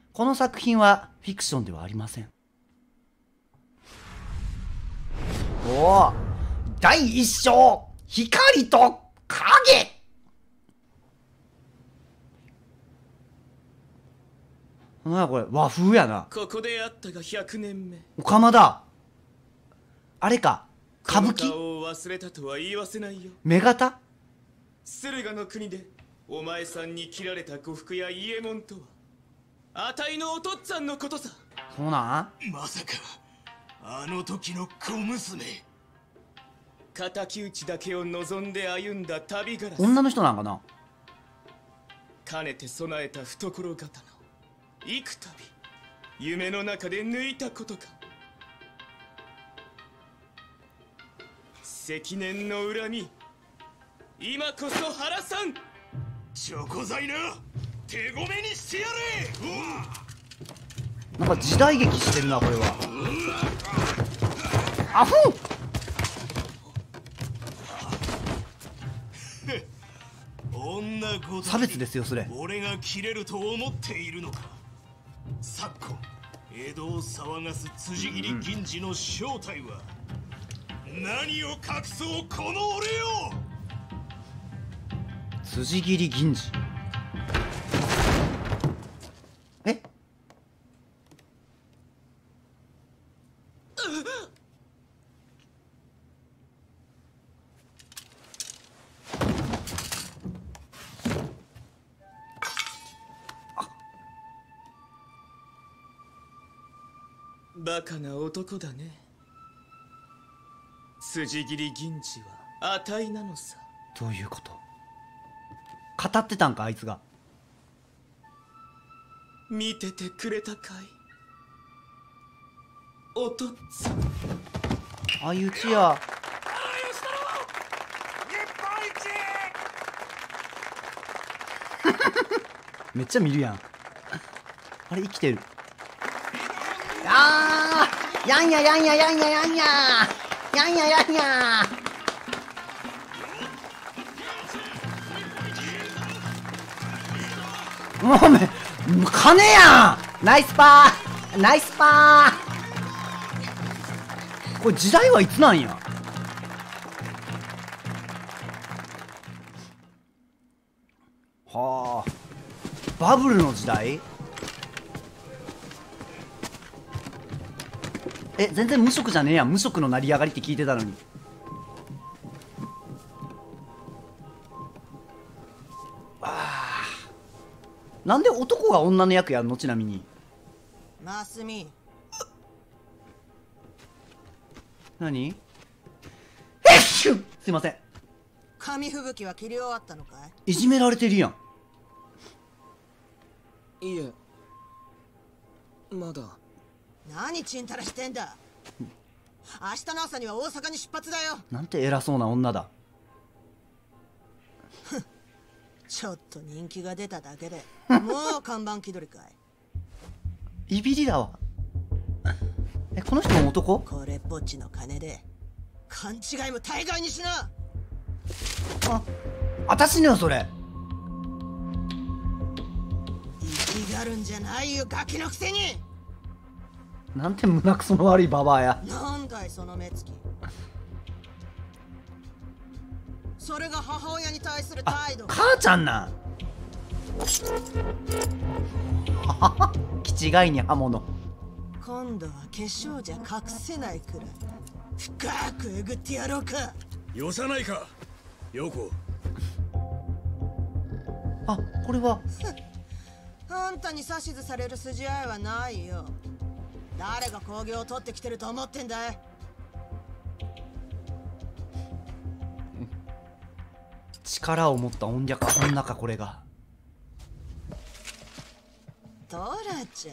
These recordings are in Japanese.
この作品はフィクションではありません。おお、第一章、光と影。なんやこれ、和風やな。 ここであったが100年目。 お釜だ。あれか、歌舞伎。 この顔を忘れたとは言わせないよ。 目型。 駿河の国でお前さんに切られた呉服や伊右衛門とはあたいのお父っつぁんのことさ。 そうなん。 まさかあの時の小娘。 敵討ちだけを望んで歩んだ旅ガラス。 女の人なんかな。 かねて備えた懐刀を幾度夢の中で抜いたことか。積年の恨み、今こそ晴らさん。 チョコ材な、手ごめにしてやれ。うわ、 なんか時代劇してるなこれは。あふん。 女ごと差別ですよそれ。 俺が切れると思っているのか。昨今江戸を騒がす辻斬り銀次の正体は、何を隠そうこの俺よ。 辻斬り銀次。え、 バカな男だね。辻斬り銀次はあたいなのさ。 どういうこと。語ってたんかあいつが。 見ててくれたかいお父っつぁん。 相打ちや。めっちゃ見るやん。あれ生きてる。あー、やんややんややんややんややんややんや。もうめ金やん。ナイスパーナイスパー。これ時代はいつなんや。はあ、バブルの時代。え、全然無職じゃねえやん。無職の成り上がりって聞いてたのに。あー、なんで男が女の役やんの。ちなみにマスミ、 何。えっしゅ、すいません。 紙吹雪は切り終わったのかいじめられてるやん。 いえ、まだ。 何ちんたらしてんだ。明日の朝には大阪に出発だよ。 なんて偉そうな女だ。 ちょっと人気が出ただけでもう看板気取りかい。 いびりだわ。え、この人も男。 これっぽっちの金で勘違いも大概にしな。 あ、私のよそれ。 生きがるんじゃないよガキのくせに。 なんて胸くその悪いババアや。 なんだいその目つき。それが母親に対する態度。 母ちゃんなん。気違いに刃物。 今度は化粧じゃ隠せないくらい深くえぐってやろうか。 よさないか陽子。 あ、これは。 あんたに指図される筋合いはないよ。誰が工業を取ってきてると思ってんだい。 力を持った女かこれが。 トラちゃん、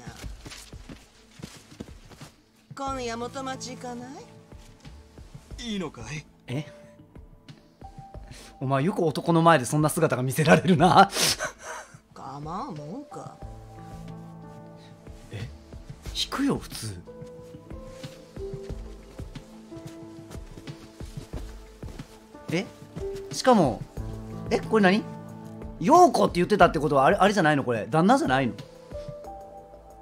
今夜元町行かない？ いいのかい。 え、お前よく男の前でそんな姿が見せられるな。 構わんもんか。 え、引くよ普通。え、しかも、え、これ何？陽子って言ってたってことはあれじゃないの？これ旦那じゃないの？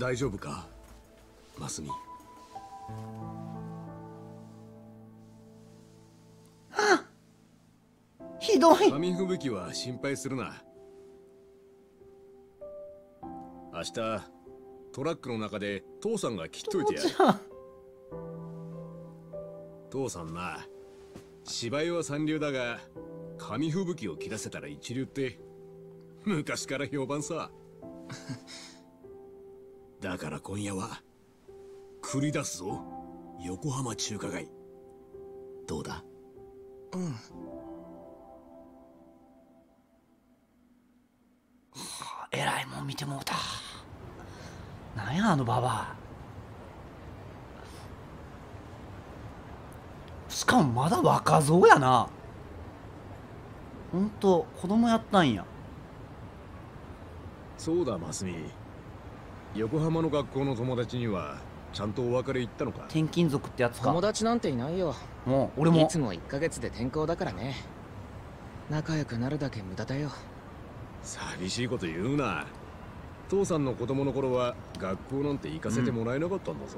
大丈夫かマスミ。 ひどい。 紙吹雪は心配するな。明日トラックの中で父さんが切っといてやる。父さんな、芝居は三流だが紙吹雪を切らせたら一流って昔から評判さ。だから今夜は繰り出すぞ、横浜中華街。どうだ？ うん。 えらいもん見てもうた。なんやあのババア。しかもまだ若造やな。ほんと子供やったんや。 そうだマスミ、横浜の学校の友達にはちゃんとお別れ言ったのか？ 転勤族ってやつか。 友達なんていないよ。 もう俺もいつも1ヶ月で転校だからね。仲良くなるだけ無駄だよ。 寂しいこと言うな。父さんの子供の頃は学校なんて行かせてもらえなかったんだぞ。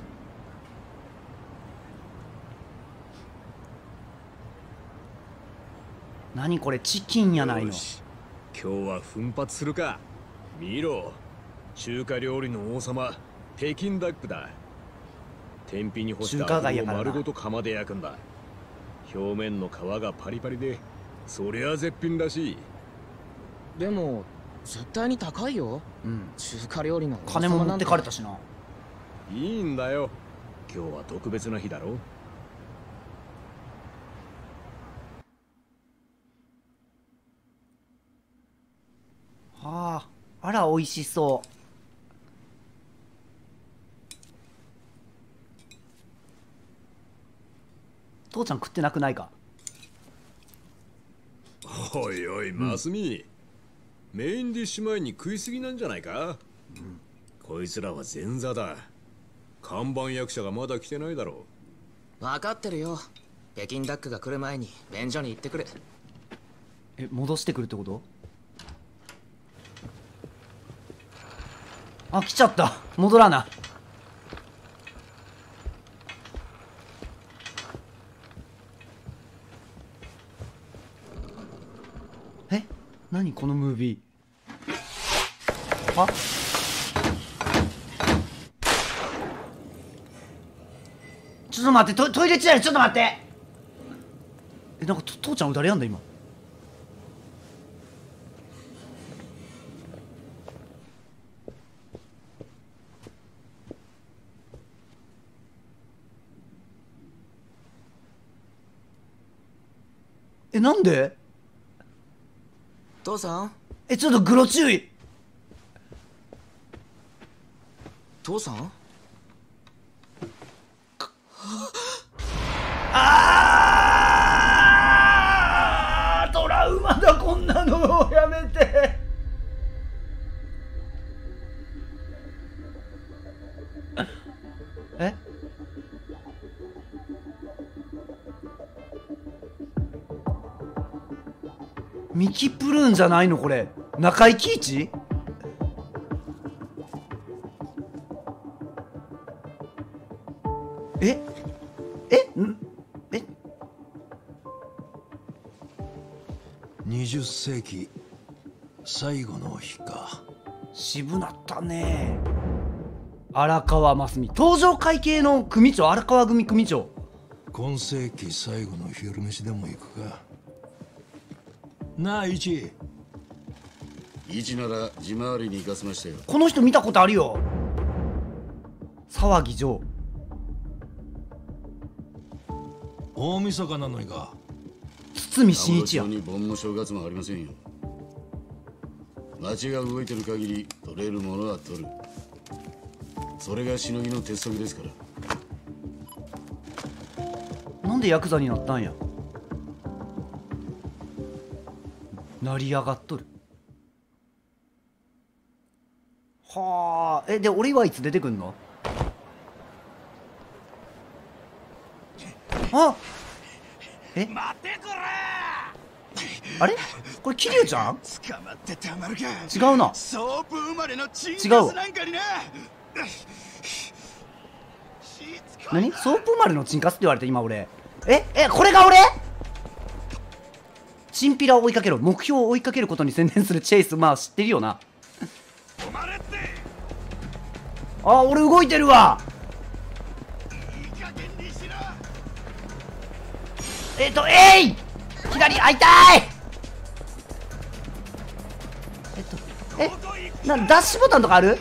何これ、チキンやないの。 よし、今日は奮発するか。見ろ、中華料理の王様、北京ダックだ。天日に干した油を丸ごと釜で焼くんだ。表面の皮がパリパリで、そりゃ絶品らしい。 でも絶対に高いよ。 うん、 中華料理の金も持ってかれたしな。 いいんだよ、今日は特別な日だろ。 はあ、あら美味しそう。父ちゃん食ってなくないか？ おいおいマスミ、メインディッシュ前に食いすぎなんじゃないか？こいつらは前座だ。看板役者がまだ来てないだろう。分かってるよ。北京ダックが来る前に便所に行ってくる。 え、戻してくるってこと？あ、来ちゃった。戻らな。え、何このムービー。あ、ちょっと待って、トイレ中や。ちょっと待って。え、なんか父ちゃん誰やんだ今。え、なんで？ 父さん？ え、ちょっとグロ注意。 父さん？ あー、トラウマだ、こんなの。やめて。え？ミキプルーンじゃないのこれ。中井貴一？え 20世紀最後の日か。 渋なったね。荒川真澄、登場会系の組長、荒川組組長。 今世紀最後の昼飯でも行くかなあ。一なら地回りに行かせましたよ。 この人見たことあるよ。騒ぎ城。 大晦日なのにか。 堤真一や。 に盆の正月もありませんよ。町が動いてる限り取れるものは取る。それがしのぎの鉄則ですから。 なんでヤクザになったんや。成り上がっとる。はあ。え、で俺はいつ出てくんの？あ、え、 待てこら。 あれこれ桐生ちゃん？ 捕まってたまるか。 違うな。 ソープ生まれのチン違うカスなんかにな。 何？ソープ生まれのチンカスって言われて今俺。これが俺？チンピラを追いかけろ。目標を追いかけることに専念するチェイス。まあ知ってるよな。あ、俺動いてるわ。左、あ、痛い。ダッシュボタンとかある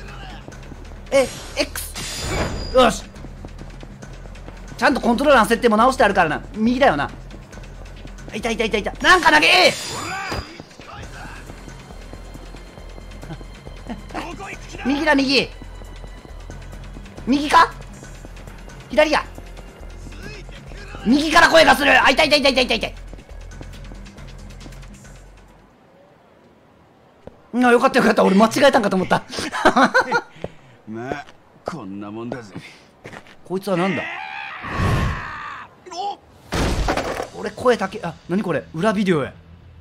？X。よし。ちゃんとコントローラーの設定も直してあるからな。右だよな。痛い。なんか投げ。右だ、右。右か？左や。右から声がする。あ、痛い。よかった俺間違えたんかと思ったまあこんなもんだぜ。 こいつはなんだ？俺声だけ。あ、何これ？裏ビデオや。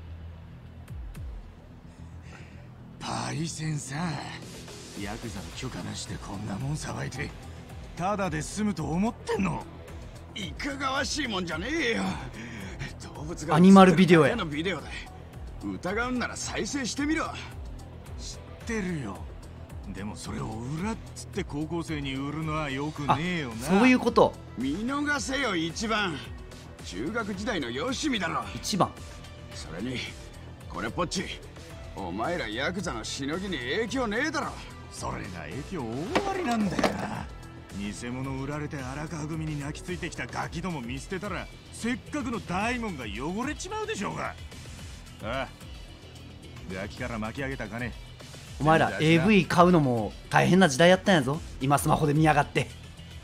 パイセンさん、ヤクザの許可なしでこんなもんさばいてただで済むと思ってんの？いかがわしいもんじゃねえよ。動物がアニマルビデオや。 ビデオだ。疑うんなら再生してみろ。知ってるよ。でもそれを裏っつって高校生に売るのはよくねえよな。 そういうこと。 見逃せよ一番。中学時代のよしみだろ。 一番。 それにこれっぽっち、お前らヤクザのしのぎに影響ねえだろ。それが影響大ありなんだよな。偽物売られて荒川組に泣きついてきたガキども見捨てたらせっかくの大門が汚れちまうでしょうが。ああ、ガキから巻き上げた金。 お前ら AV 買うのも大変な時代やったんやぞ。今スマホで見やがって。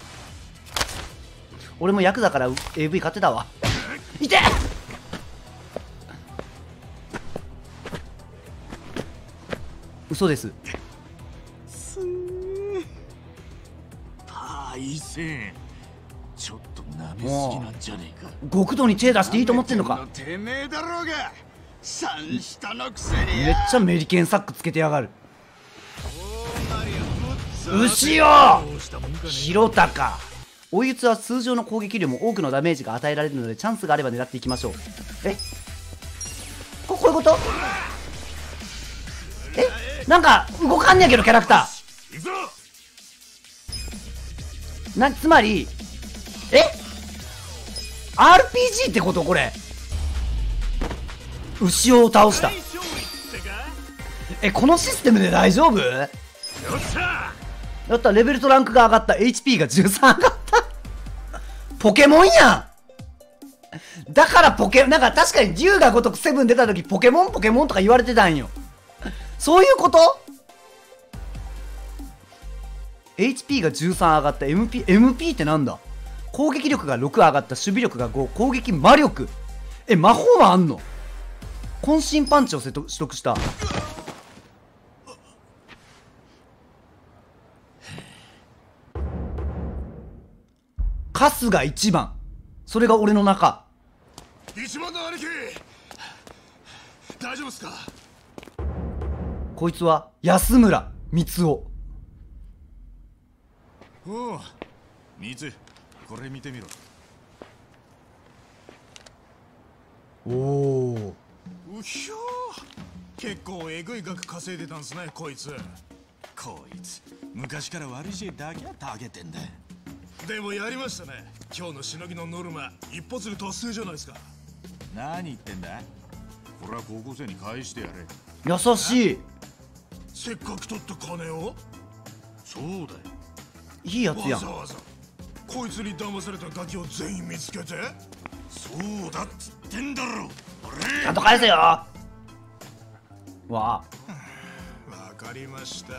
俺もヤクザから AV 買ってたわ。いて！嘘です。 パイセン、ちょっと舐めすぎなんじゃねえか。 極道に手出していいと思ってんのか。 てめえだろうが。三下のくせに。 めっちゃメリケンサックつけてやがる。牛よ広高。追い打つは通常の攻撃量も多くのダメージが与えられるので、チャンスがあれば狙っていきましょう。こういうこと？なんか動かんねやけどキャラクター。つまりRPG ってこと？これ牛を倒した。このシステムで大丈夫？やった。レベルとランクが上がった。 HP が13上がった。ポケモンやん。だからなんか確かに竜が如くセブン出た時ポケモンとか言われてたんよ。そういうこと？ HP が13上がった。 MP ってなんだ？攻撃力が6上がった。守備力が5。攻撃魔力。魔法はあんの？渾身パンチを取得した。カスが1番。それが俺の中。 一番の兄貴、大丈夫っすか？ こいつは安村光雄。 おう、光、これ見てみろ。 おお。 うひょー、結構えぐい額稼いでたんすね、こいつ。こいつ昔から悪い知恵だけはたげてんだ。でもやりましたね。今日のしのぎのノルマ一発で達成じゃないですか。何言ってんだ。これは高校生に返してやれ。 優しい。 せっかく取った金を。そうだよ、 いいやつやん。 わざわざこいつに騙されたガキを全員見つけて。そうだっつってんだろ。 ちゃんと返せよ。わあ、 わかりました。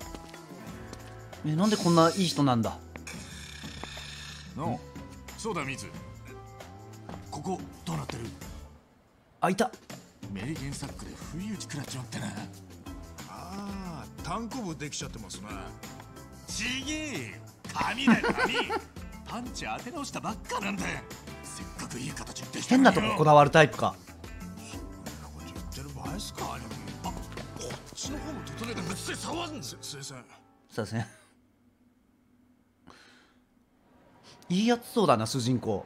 なんでこんないい人なんだ。 の、そうだ、水。ここどうなってる？ あ、いた。 メリケンサックで不意打ち食らっちまってな。ああ、単行部できちゃってますな。ちげえよ、紙だよ紙。パンチ当て直したばっかなんだよ。せっかくいい形できた変なとここだわるタイプか。 ないっすか。あ、こっちの方も整えてぶつで触るんです。すいません。 そうですね。いいやつそうだな、主人公。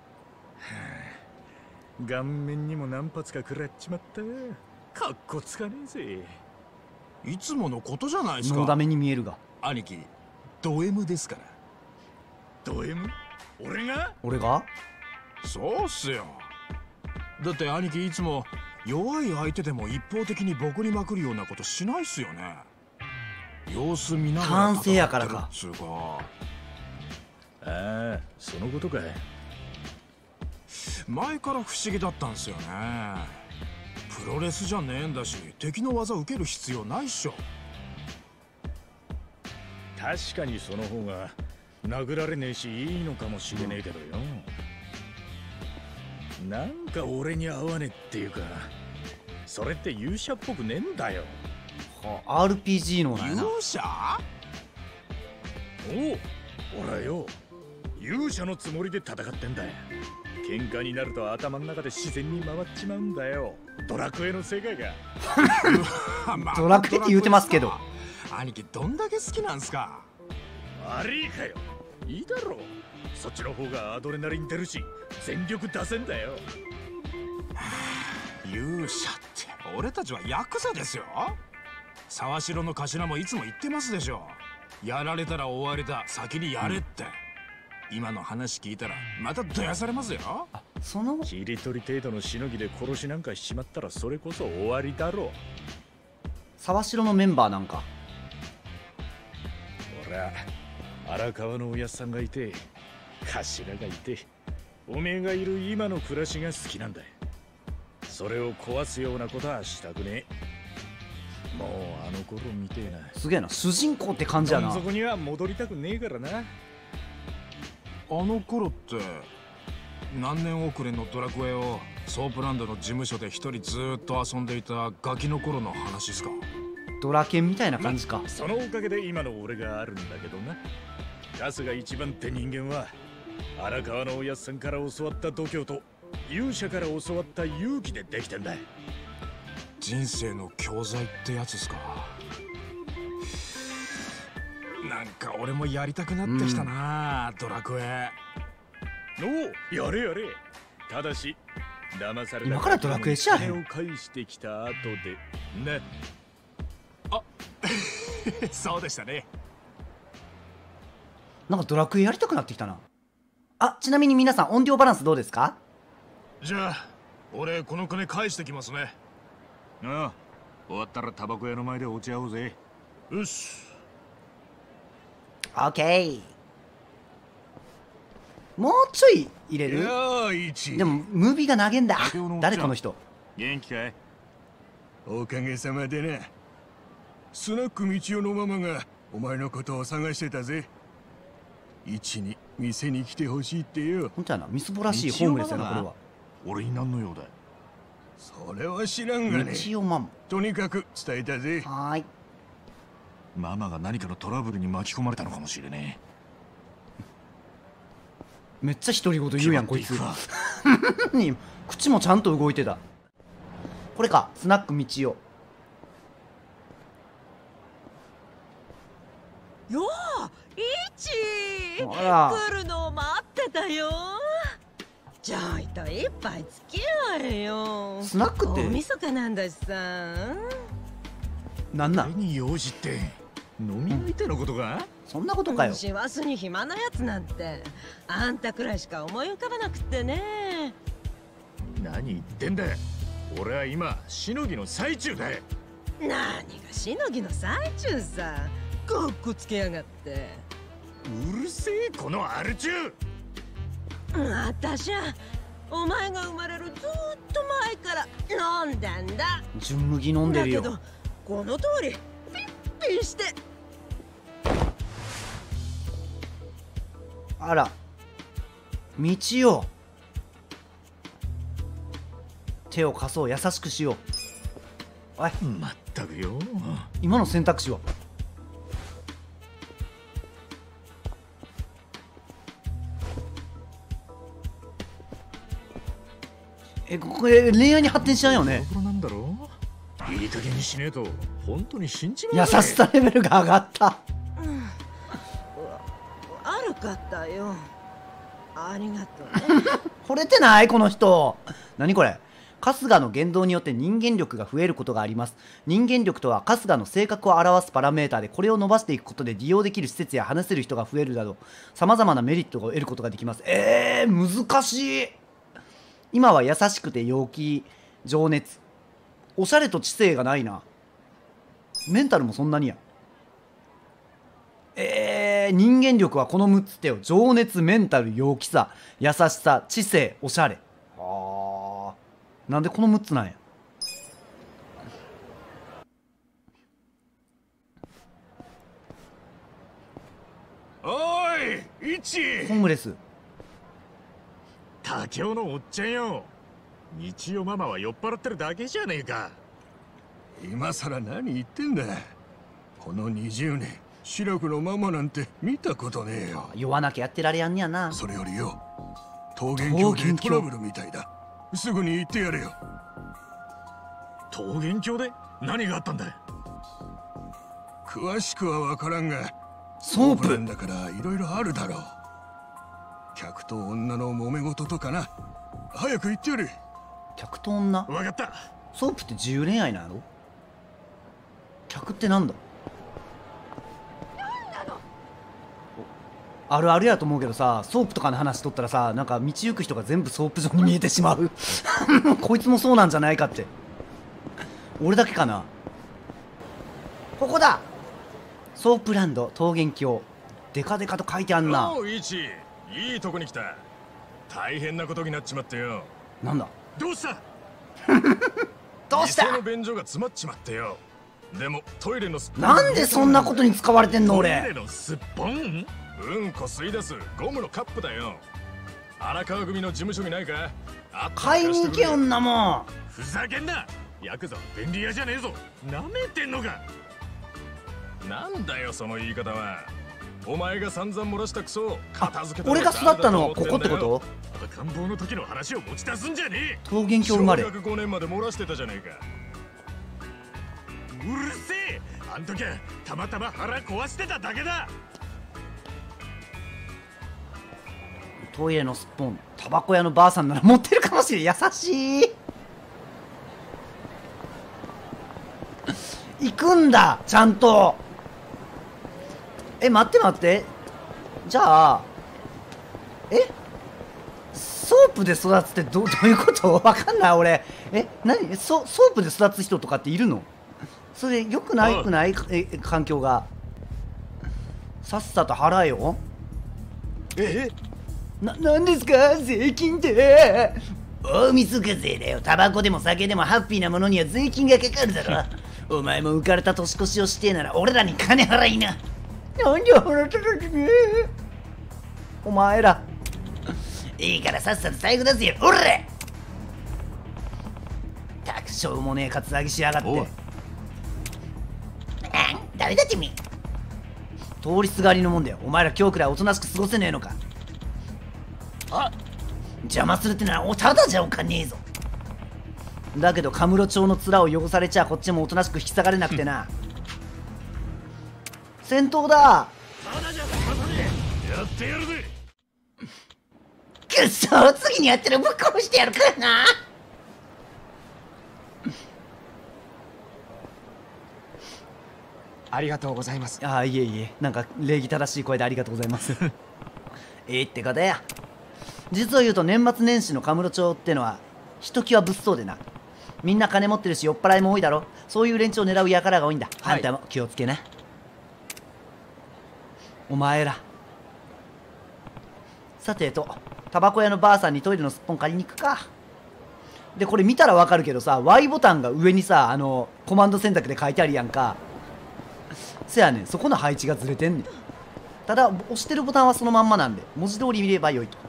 顔面にも何発か食らっちまった。かっこつかねえぜ。 いつものことじゃないですか。 のだめに見えるが。 兄貴、ド M ですから。 ド M？ 俺が？ 俺が？ そうっすよ。だって兄貴いつも弱い相手でも一方的にボコりまくるようなことしないっすよね。様子見ながら反省やからか。 つうか。 ああ、そのことかい。 前から不思議だったんすよね。プロレスじゃねえんだし、敵の技受ける必要ないっしょ。 確かにその方が殴られねえしいいのかもしれねえけどよ。なんか俺に合わねえっていうか、それって勇者っぽくねえんだよ。 はあ、RPG のなんやな。 勇者？ おう、俺はよ、勇者のつもりで戦ってんだよ。喧嘩になると頭の中で自然に回っちまうんだよ。ドラクエの世界が。 ドラクエって言うてますけど。 兄貴どんだけ好きなんすか。 悪いかよ。いいだろう。そっちの方がアドレナリン出るし全力出せんだよ。 勇者って俺たちはヤクザですよ。沢城の頭もいつも言ってますでしょ。やられたら終わりだ、先にやれって。今の話聞いたらまたどやされますよ。 あ、その切り取り程度のしのぎで殺しなんかしちまったらそれこそ終わりだろう。 沢城のメンバーなんか。 俺は荒川のおやっさんがいて、頭がいて、おめえがいる今の暮らしが好きなんだよ。それを壊すようなことはしたくねえ。もうあの頃みてえな。 すげえな、主人公って感じやな。 そこには戻りたくねえからな。 あの頃って何年遅れのドラクエをソープランドの事務所で一人ずーっと遊んでいたガキの頃の話ですか。 ドラケンみたいな感じか。 そのおかげで今の俺があるんだけどな。春日一番って人間は荒川のおやっさんから教わった度胸と勇者から教わった勇気でできてんだ。 人生の教材ってやつですか。なんか俺もやりたくなってきたな、ドラクエ。 おう、やれやれ。ただし騙された今からドラクエしちゃえ。 金を返してきた後でね。 あそうでしたね。 なんかドラクエやりたくなってきたな。あ、ちなみに皆さん音量バランスどうですか？ じゃあ俺この金返してきますね。 ああ、終わったらタバコ屋の前でお茶会おうぜ。 よし。 オッケー。もうちょい入れる？でもムービーが投げんだ。誰この人？ 元気かい？ おかげさまでな。スナック道夫のママがお前のことを探してたぜ。一に店に来てほしいってよ。 ほんとやな、みすぼらしいホームレスやな、これは。 俺に何の用だ。それは知らんがね。 道夫ママ。 とにかく伝えたぜ。 はーい。 ママが何かのトラブルに巻き込まれたのかもしれねめっちゃ独り言言うやん、こいつ。口もちゃんと動いてた。これか、スナック道夫。 よー、イチあら来るのを待ってたよ。ちょいと一杯付き合えよ。 スナックって大晦日なんだしさ。 なんなん？ に用事って飲み相手のことか？ そんなことかよ。 師走に暇なやつなんてあんたくらいしか思い浮かばなくってね。 何言ってんだ。俺は今しのぎの最中だよ。 何がしのぎの最中さ。かっこつけやがって。 うるせえこのアル中。 私はお前が生まれるずっと前から飲んだんだ。 純麦飲んでるよ。 だけどこの通りピッピンして。 あら、道よ。手を貸そう、優しくしよう。おい、 まったくよ。 今の選択肢は。これ恋愛に発展しないよね。 なんだろいい加減にしねえと本当に死んじまう。 優しさレベルが上がった。 悪かったよ。ありがとうね。 惚れてないこの人。何これ。春日の言動によって人間力が増えることがあります。人間力とは春日の性格を表すパラメーターで、これを伸ばしていくことで利用できる施設や話せる人が増えるなど様々なメリットを得ることができます。難しい。今は優しくて陽気、情熱、おしゃれと知性がないな。メンタルもそんなにや。人間力はこの6つってよ。情熱、メンタル、陽気さ、優しさ、知性、おしゃれ。なんでこの6つなんや。 おい、イチホームレス。 他京のおっちゃんよ。日曜ママは酔っ払ってるだけじゃねえか。 今さら何言ってんだ。この20年シラクのママなんて見たことねえよ。 酔わなきゃやってられやんねやな。 それよりよ、桃源郷でトラブルみたいだ。すぐに行ってやれよ。 桃源郷で何があったんだ。 詳しくは分からんが、 ソープなんだからいろいろあるだろう。客と女の揉め事とかな。早く行ってやれ。 客と女。 分かった。 ソープって自由恋愛なの？客ってなんだ？あるあるやと思うけどさ、ソープとかの話しとったらさ、なんか道行く人が全部ソープ状に見えてしまう。こいつもそうなんじゃないかって。俺だけかな。ここだ。ソープランド桃源郷。デカデカと書いてあんな。 おうイチ、いいとこに来た。大変なことになっちまってよ。 なんだ。 どうしたどうした。 店の便所が詰まっちまってよ。でもトイレのすっぽん。 なんでそんなことに使われてんの俺。 トイレのすっぽん？うんこ吸い出すゴムのカップだよ。荒川組の事務所にないか？ 買いに行けよんなもん。 ふざけんな。ヤクザは便利屋じゃねえぞ。なめてんのか。なんだよその言い方は。お前が散々漏らしたクソを片付けた。 俺が育ったのはここってこと？ 赤ん坊の時の話を持ち出すんじゃねえ。 桃源郷生まれ。 小学5年まで漏らしてたじゃねえか。うるせえ。あん時はたまたま腹壊してただけだ。 トイレのスッポン、タバコ屋のばあさんなら持ってるかもしれん。優しい。行くんだちゃんと。待って待って。じゃあソープで育つってどういうこと？わかんない俺。何ソープで育つ人とかっているの？それよくないくない？環境が。さっさと払えよ。なんですか税金って。大晦日税だよ。タバコでも酒でもハッピーなものには税金がかかるだろ。お前も浮かれた年越しをしてえなら俺らに金払いな。なんで払ってたっけね。お前らいいからさっさと財布出せよ。おらたくしょうもねえカツアゲしやがって。誰だてめえ。通りすがりのもんだよ。お前ら今日くらいおとなしく過ごせねえのか。邪魔するってならただじゃおかねえぞ。だけどカムロ町の面を汚されちゃこっちもおとなしく引き下がれなくてな。戦闘だ。 ただじゃ済まさねえ。やってやるぜ。 くっそ、次にやったらぶっ殺してやるからな。 ありがとうございます。 いえいえ、なんか礼儀正しい声でありがとうございます。ってかだや。実を言うと年末年始のカムロ町ってのはひときわ物騒でな。みんな金持ってるし酔っ払いも多いだろ。そういう連中を狙う輩が多いんだ。あんたも気をつけな。お前ら。さてタバコ屋のばあさんにトイレのすっぽん借りに行くか。でこれ見たらわかるけどさ、 Y ボタンが上にさコマンド選択で書いてあるやんか。せやねん、そこの配置がずれてんねん。ただ押してるボタンはそのまんまなんで文字通り見ればよいと。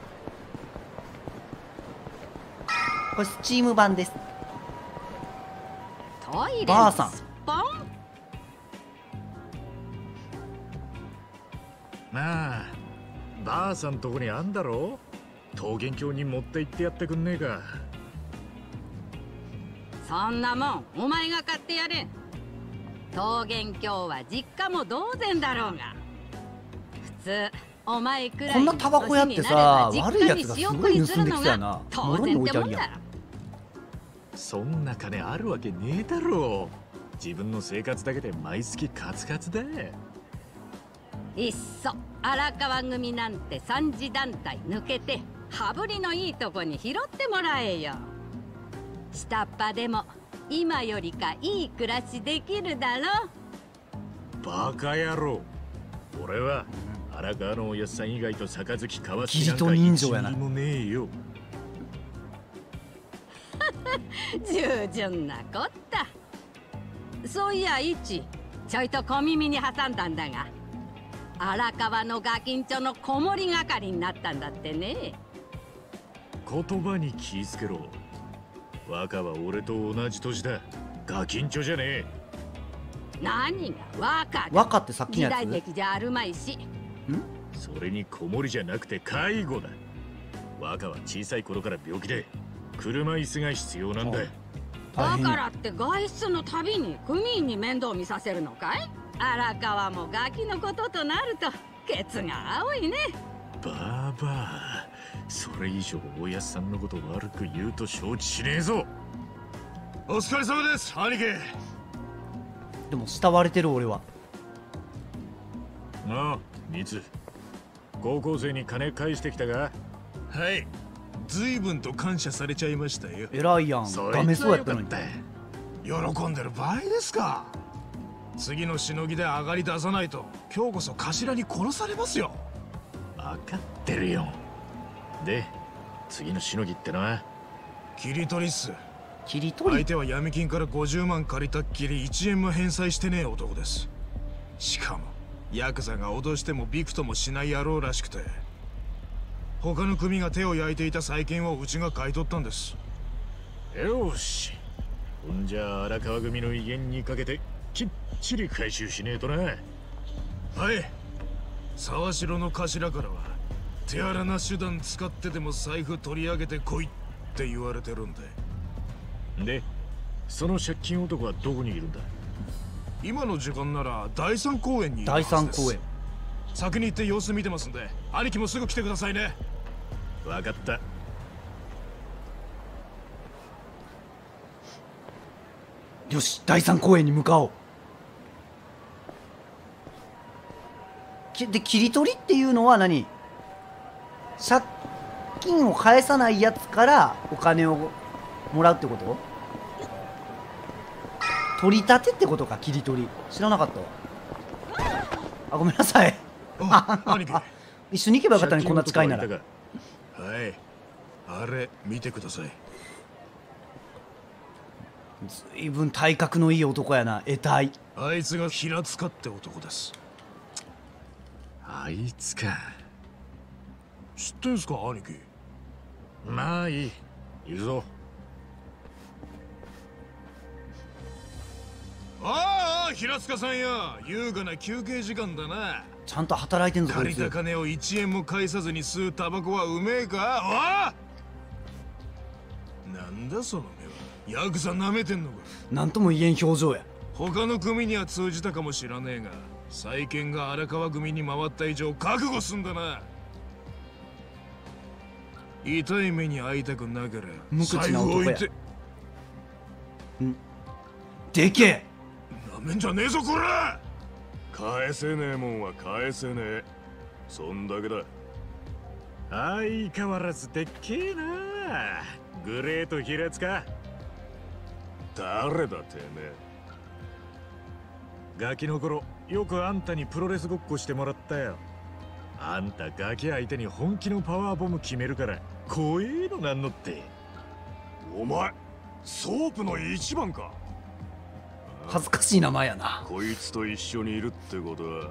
これスチーム版です。 トイレばあさん。 なあ、ばあさんとこにあんだろ。桃源郷に持って行ってやってくんねえか。 そんなもんお前が買ってやれん。桃源郷は実家も同然だろうが。普通お前くらいこんなタバコ屋ってさ、悪いやつがすごい盗んできたよな。 当もろに然置いてあるやん。 ってもんだろ。 そんな金あるわけねえだろう。自分の生活だけで毎月カツカツだ。 いっそ荒川組なんて三次団体抜けて羽振りのいいとこに拾ってもらえよ。下っ端でも今よりかいい暮らしできるだろ。 バカ野郎。俺は荒川のおやっさん以外と杯交わす義理と人情やな。 一ミリもねえよ。 従順なこった。そういや一ちょいと小耳に挟んだんだが、荒川のガキンチョの子守り係になったんだってね。 言葉に気ぃつけろ。若は俺と同じ年だ。ガキンチョじゃねえ。 何が若だ。 若ってさっきのやつ時代劇じゃあるまいし。 それに子守じゃなくて介護だ。若は小さい頃から病気で車椅子が必要なんだ。 だからって外出のたびに組員に面倒見させるのかい。荒川もガキのこととなるとケツが青いね。 バーバー、それ以上おやっさんのこと悪く言うと承知しねえぞ。 お疲れ様です兄貴。 でも慕われてる俺は。 なあミツ、高校生に金返してきたか。 はい、随分と感謝されちゃいましたよ。 偉いやん。ダメそうやったのに。 喜んでる場合ですか。次のしのぎで上がり出さないと今日こそ頭に殺されますよ。 分かってるよ。で次のしのぎってのは切り取りっす。 切り取り。 相手は闇金から50万借りたっきり1円も返済してねえ男です。しかもヤクザが脅してもびくともしない野郎らしくて、他の組が手を焼いていた債権をうちが買い取ったんです。 よし、ほんじゃ荒川組の威厳にかけてきっちり回収しねえとな。 はい、沢城の頭からは手荒な手段使ってでも財布取り上げてこいって言われてるんで。 でその借金男はどこにいるんだ。 今の時間なら第三公園にいるはずです。 第三公園。 先に行って様子見てますんで、兄貴もすぐ来てくださいね。 分かった。 よし、第三公園に向かおう。で、切り取りっていうのは何？借金を返さないやつからお金をもらうってこと？取り立てってことか、切り取り。知らなかったわ。あ、ごめんなさい。 兄貴一緒に行けばよかったね、こんな近いなら。 はい、あれ見てください。 ずいぶん体格のいい男やな。得体。 あいつが平塚って男です。 あいつか。 知ってんすか兄貴。 まあいい、行くぞ。 ああ、平塚さんや。優雅な休憩時間だな。 ちゃんと働いてんぞこい借りたつ。 金を1円も返さずに吸うタバコはうめえか。なんだその目は。ヤクザ舐めてんのか。 なんとも言えん表情や。 他の組には通じたかもしらねえが、債権が荒川組に回った以上覚悟すんだな。痛い目に遭いたくなければ無口な男や。 財布置いて。 んでけえ。 なめんじゃねえぞこら。 返せねえもんは返せねえ。そんだけだ。 相変わらずでっけえな。グレート平塚。 誰だてめえ。 ガキの頃よくあんたにプロレスごっこしてもらったよ。あんたガキ相手に本気のパワーボム決めるから怖えのなんのって。 お前ソープの一番か。 恥ずかしい名前やな。 こいつと一緒にいるってことは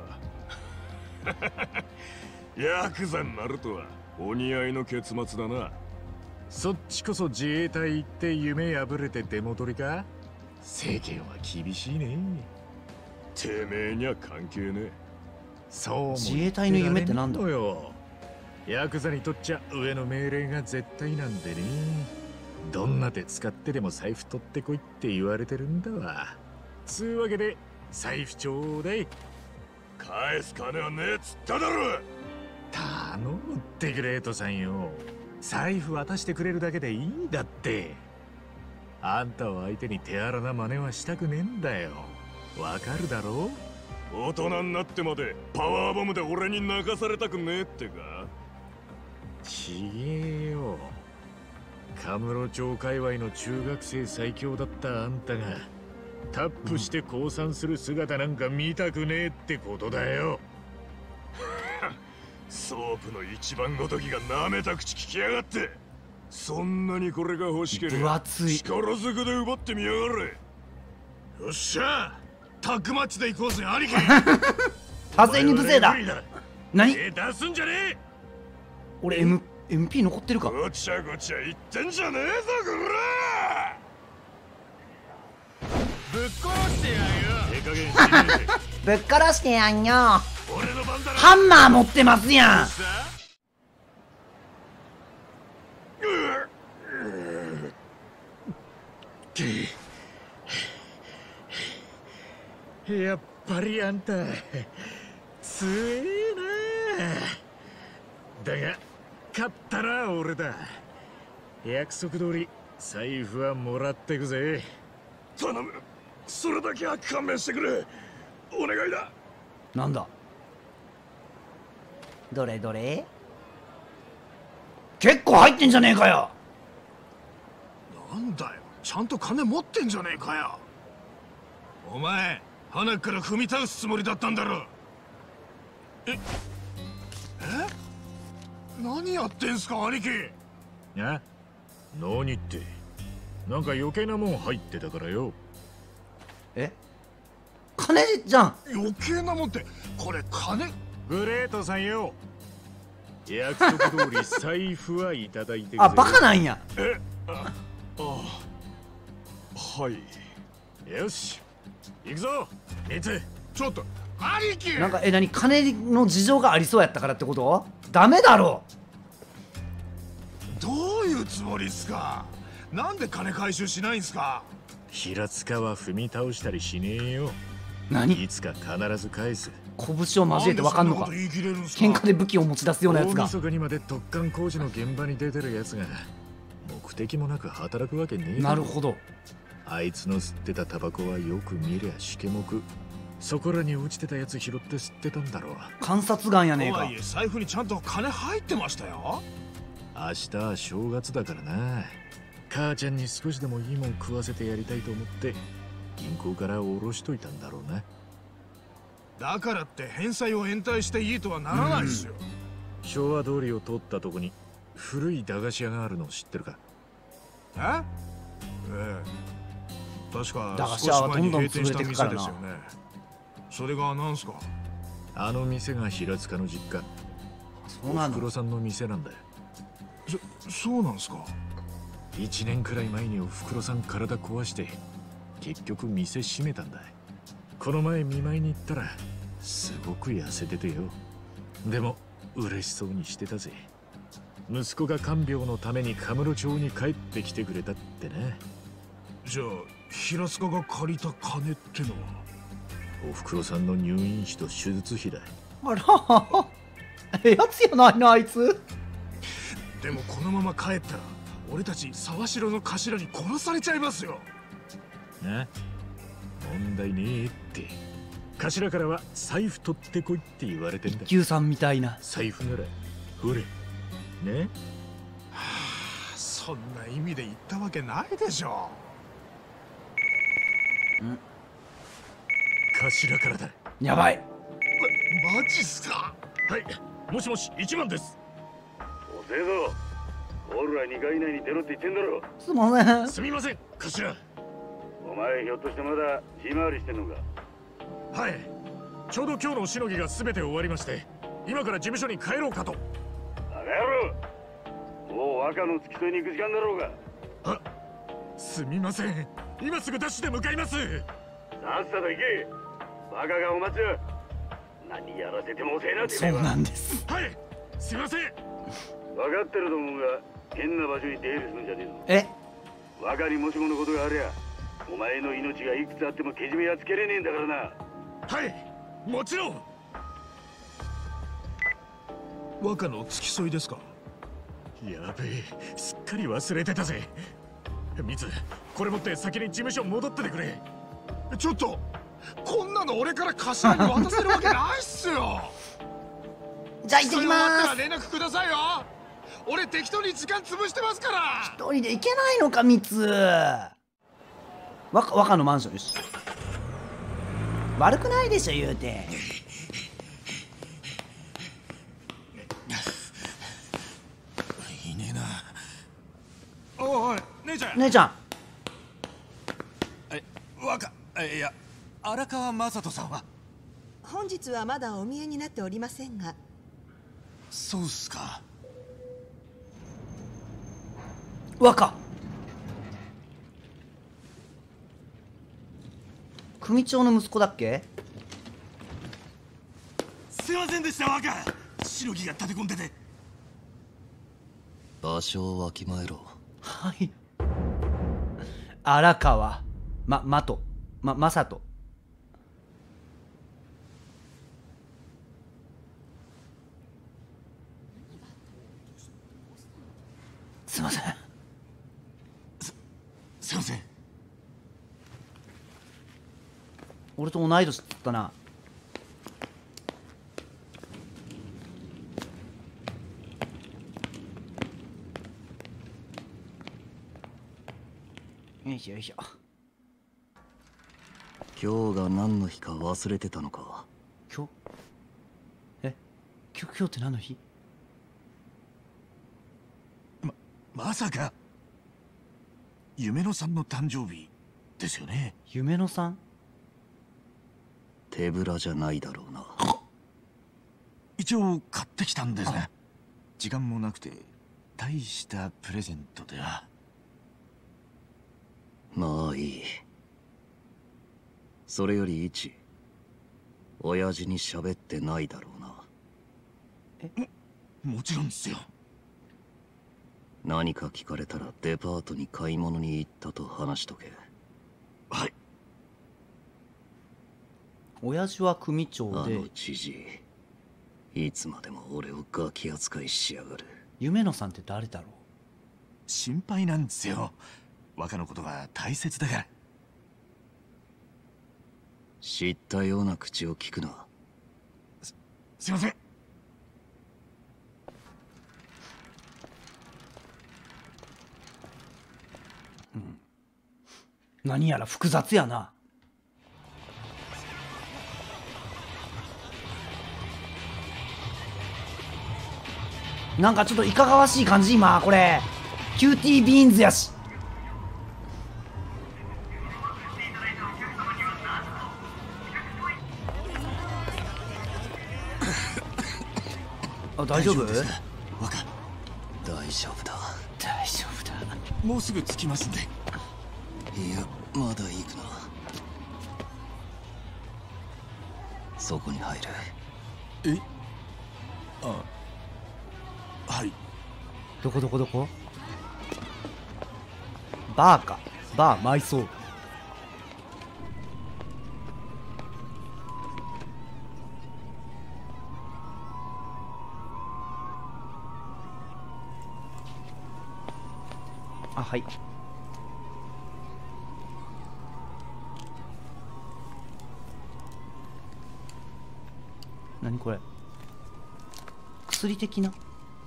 ヤクザになるとはお似合いの結末だな。 そっちこそ自衛隊行って夢破れて出戻りか。世間は厳しいね。 てめえには関係ねえ。 そうも自衛隊の夢ってなんだよ。ヤクザにとっちゃ上の命令が絶対なんでね。 どんな手使ってでも財布取ってこいって言われてるんだわ。つうわけで財布ちょうだい。 返す金はねえっつっただろ。 頼むってグレートさんよ。財布渡してくれるだけでいいんだって。あんたを相手に手荒な真似はしたくねえんだよ。わかるだろ？ 大人になってまでパワーボムで俺に泣かされたくねえってか。 ちげえよ。カムロ町界隈の中学生最強だったあんたがタップして降参する姿なんか見たくねえってことだよ。 ソープの一番ごときが舐めた口聞きやがって。そんなにこれが欲しければ力ずくで奪ってみやがれ。よっしゃ、タッグマッチで行こうぜ兄貴。 完全に無勢だ。何？ 出すんじゃねえ。 俺 MP 残ってるか。 ごちゃごちゃ言ってんじゃねえぞこら。ぶっ殺してやんよ。 ぶっ殺してやんよ。ハンマー持ってますやん。やっぱりあんた強えな。だが勝ったら俺だ。約束通り財布はもらってくぜ。 頼む、それだけは勘弁してくれ。お願いだ。 なんだ。どれどれ。結構入ってんじゃねえかよ。 なんだよ、ちゃんと金持ってんじゃねえかよ。お前鼻から踏み倒すつもりだったんだろ。何やってんすか兄貴。 な、何ってなんか余計なもん入ってたからよ。 金じゃん。 余計なもんってこれ金。 グレートさんよ、約束通り財布はいただいてくぜ。 あ、バカなんや。 はい。 よし行くぞ。見て。 ちょっと兄貴。 なんか何、金の事情がありそうやったからってこと？ダメだろ。 どういうつもりっすか。なんで金回収しないんすか。 平塚は踏み倒したりしねえよ。 何？ いつか必ず返す。 拳を交えてわかんのか。喧嘩で武器を持ち出すようなやつが。 大晦日にまで突貫工事の現場に出てるやつが目的もなく働くわけねえ。 なるほど。 あいつの吸ってたタバコはよく見りゃしけもく。そこらに落ちてたやつ拾って吸ってたんだろう。 観察眼やねえか。 とはいえ財布にちゃんと金入ってましたよ。 明日は正月だからな。母ちゃんに少しでもいいもん食わせてやりたいと思って銀行から下ろしといたんだろうな。 だからって返済を延滞していいとはならないっすよ。 昭和通りを通ったとこに古い駄菓子屋があるの知ってるか。 ええ、確か駄菓子屋はどんどん潰れてくからな。 それがなんすか。 あの店が平塚の実家。 そうなの。 おふくろさんの店なんだよ。 そうなんすか。 1年くらい前におふくろさん体壊して結局店閉めたんだ。この前見舞いに行ったらすごく痩せててよ。でも嬉しそうにしてたぜ。息子が看病のためにカムロ町に帰ってきてくれたってな。 じゃあ平塚が借りた金ってのは。 おふくろさんの入院費と手術費だ。 あら、ええやつやないなあいつ。 でもこのまま帰ったら俺たち沢城の頭に殺されちゃいますよ。 な、問題ねえって。頭からは財布取ってこいって言われてんだ。 一休さんみたいな。 財布ならほれね。 はあ、そんな意味で言ったわけないでしょ。 頭からだ。 やばい。 マジっすか。 はい、もしもし1番です。 遅えぞ。俺ら2回以内に出ろって言ってんだろ。 すみません。 すみません頭。 お前ひょっとしてまだ地回りしてんのか。 はい、ちょうど今日のしのぎが全て終わりまして今から事務所に帰ろうかと。 バカ野郎、もう若の付き添いに行く時間だろうが。 あ、すみません、今すぐダッシュで向かいます。 さっさと行け。バカがお待ちだ。何やらせても遅えな。 そうなんです。 はい、すみません。 分かってると思うが変な場所に出入りするんじゃねえぞ。 若にもしものことがありゃお前の命がいくつあってもけじめはつけれねえんだからな。 はい、もちろん。若の付き添いですか？やべえ、すっかり忘れてたぜ。ミツ、これ持って先に事務所戻っててくれ。ちょっと、こんなの俺から頭に渡せるわけないっすよ。 じゃあ行ってきまーす。 それ終わったら連絡くださいよ。俺適当に時間潰してますから。 一人で行けないのか、ミツ。若のマンションよし。悪くないでしょ言うて。 いねえな。おい姉ちゃん。 姉ちゃん。 若、いや荒川雅人さんは？ 本日はまだお見えになっておりませんが。 そうっすか。 若組長の息子だっけ？ すいませんでした若。しのぎが立て込んでて。 場所をわきまえろ。 はい。荒川正人。すいません。 すいません。 俺と同い年だったな。よいしょよいしょ。 今日が何の日か忘れてたのか？ 今日って何の日？ まさか夢野さんの誕生日ですよね？ 夢野さん？ 手ぶらじゃないだろうな。 一応買ってきたんですが、時間もなくて大したプレゼントでは。 まあいい。それより一親父に喋ってないだろうな。 もちろんですよ。 何か聞かれたらデパートに買い物に行ったと話しとけ。 はい。 親父は組長で。 あのじじい、いつまでも俺をガキ扱いしやがる。 夢野さんって誰だろう？ 心配なんですよ。若のことが大切だから。 知ったような口を聞くな。 すいません。 何やら複雑やな。なんかちょっといかがわしい感じ今これ。キューティービーンズやし。あ、大丈夫？ 若、 大丈夫だ。 大丈夫だ。 もうすぐ着きますんで。 いや、まだ行くな。そこに入る。 え？はい。 どこ？バーか。バー埋葬。あ、はい。何これ？薬的な？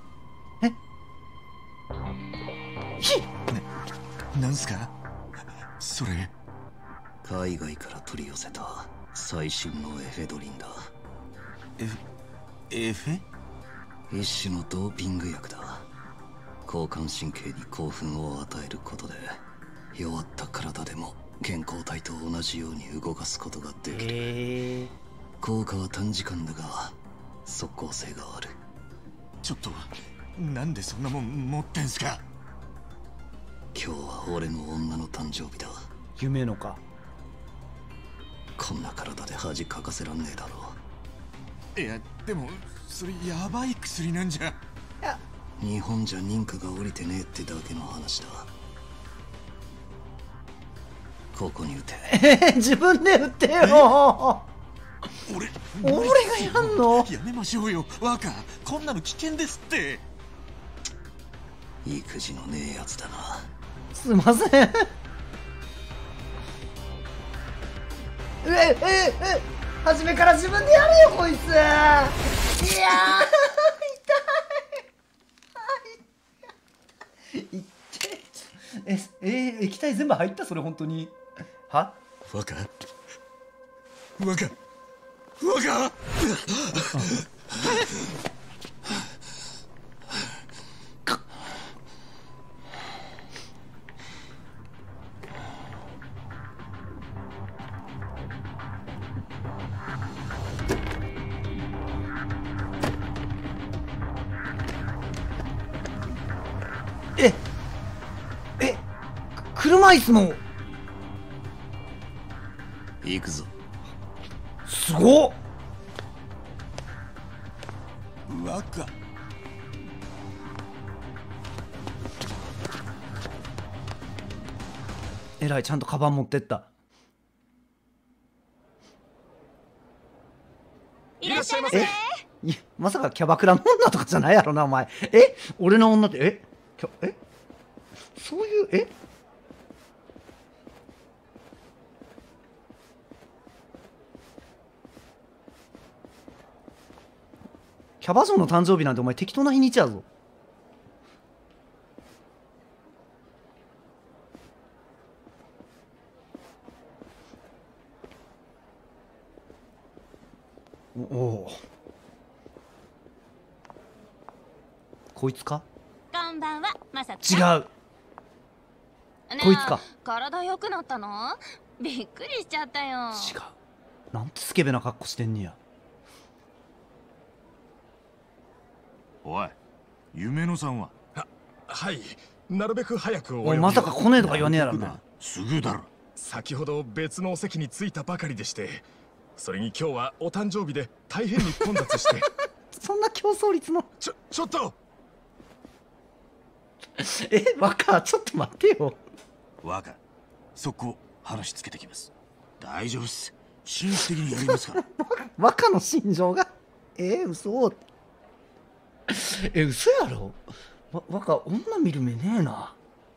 なんすかそれ？ 海外から取り寄せた最新のエフェドリンだ。 エフェ？ 一種のドーピング薬だ。交感神経に興奮を与えることで弱った体でも健康体と同じように動かすことができる。効果は短時間だが即効性がある。 ちょっとなんでそんなもん持ってんすか？ 今日は俺の女の誕生日だ。 夢のか。 こんな体で恥かかせらんねえだろ。 いやでもそれヤバい薬なんじゃ。 日本じゃ認可が下りてねえってだけの話だ。 ここに撃て。 自分で撃ってよ。俺がやんの？ やめましょうよ若。こんなの危険ですって。 育児のねえやつだな。 すいません。初めから自分でやれよこいつ。いやー痛い。液体全部入った？それ本当に？は？ 若車椅子も行くぞ。 すごっ。 若えらい、ちゃんとカバン持ってった。 いらっしゃいませ。 まさかキャバクラの女とかじゃないやろなお前。俺の女ってそういうキャバ嬢の誕生日なんてお前適当な日にちやぞ。こいつか？ こんばんは、まさ違う。こいつか。 体良くなったの？びっくりしちゃったよ。 違う。なんてスケベな格好してんねや。 おい、夢野さんは？ はい、なるべく早くおい、まさか来ねえとか言わねえやろな。 すぐだろ。 先ほど別のお席に着いたばかりでして、それに今日はお誕生日で大変に混雑してそんな競争率のちょっと若、ちょっと待ってよ。 若、そこ話つけてきます。大丈夫っす、紳士的にやりますから若の心情が嘘嘘やろ。若、女見る目ねえな。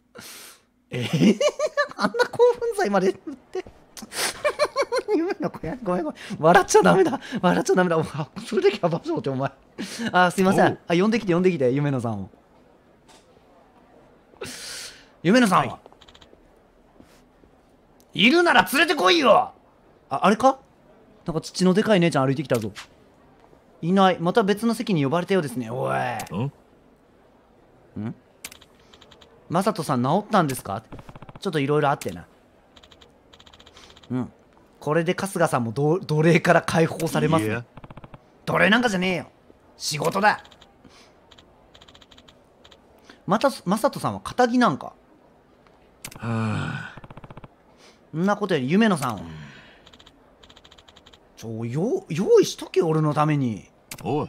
あんな興奮剤まで打って夢の子や。ごめん笑っちゃダメだ。それでキャバ嬢ってお前。すいません。呼んできて夢野さんを。夢野さんは、いるなら連れてこいよ。あれか？なんか父のでかい姉ちゃん歩いてきたぞ。いない。また別の席に呼ばれたようですね。おい。マサトさん治ったんですか？ちょっといろいろあってな。これで春日さんも奴隷から解放されますね。奴隷なんかじゃねえよ。仕事だ。マサトさんは堅気なんか？そんなことより夢野さんを用意しとけよ、俺のために。 おい。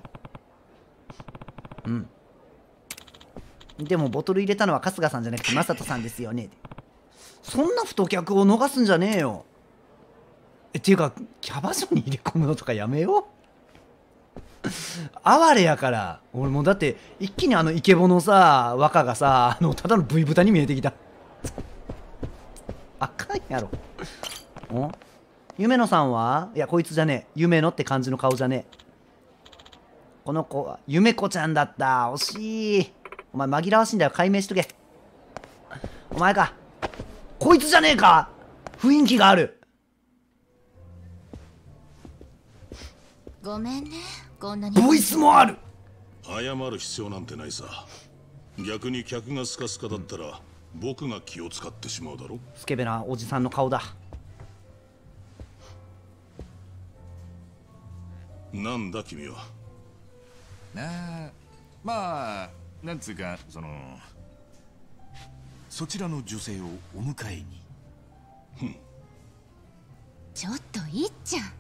でもボトル入れたのは春日さんじゃなくてマサトさんですよね。そんな太客を逃すんじゃねえよ。っていうかキャバ嬢に入れ込むのとかやめよう。哀れやから。俺もうだって一気にイケボのさ若がさただのブイ豚に見えてきた。あかんやろ。夢野さんは？いやこいつじゃねえ。夢野って感じの顔じゃねえ。この子は夢子ちゃんだった。惜しい。お前紛らわしいんだよ。解明しとけ。お前か。こいつじゃねえか。雰囲気がある。 ごめんね、こんなにボイスもある。 謝る必要なんてないさ。逆に客がスカスカだったら僕が気を使ってしまうだろ。 スケベなおじさんの顔だ。 なんだ君は。 まあなんつうかそちらの女性をお迎えに。 ちょっといっちゃん、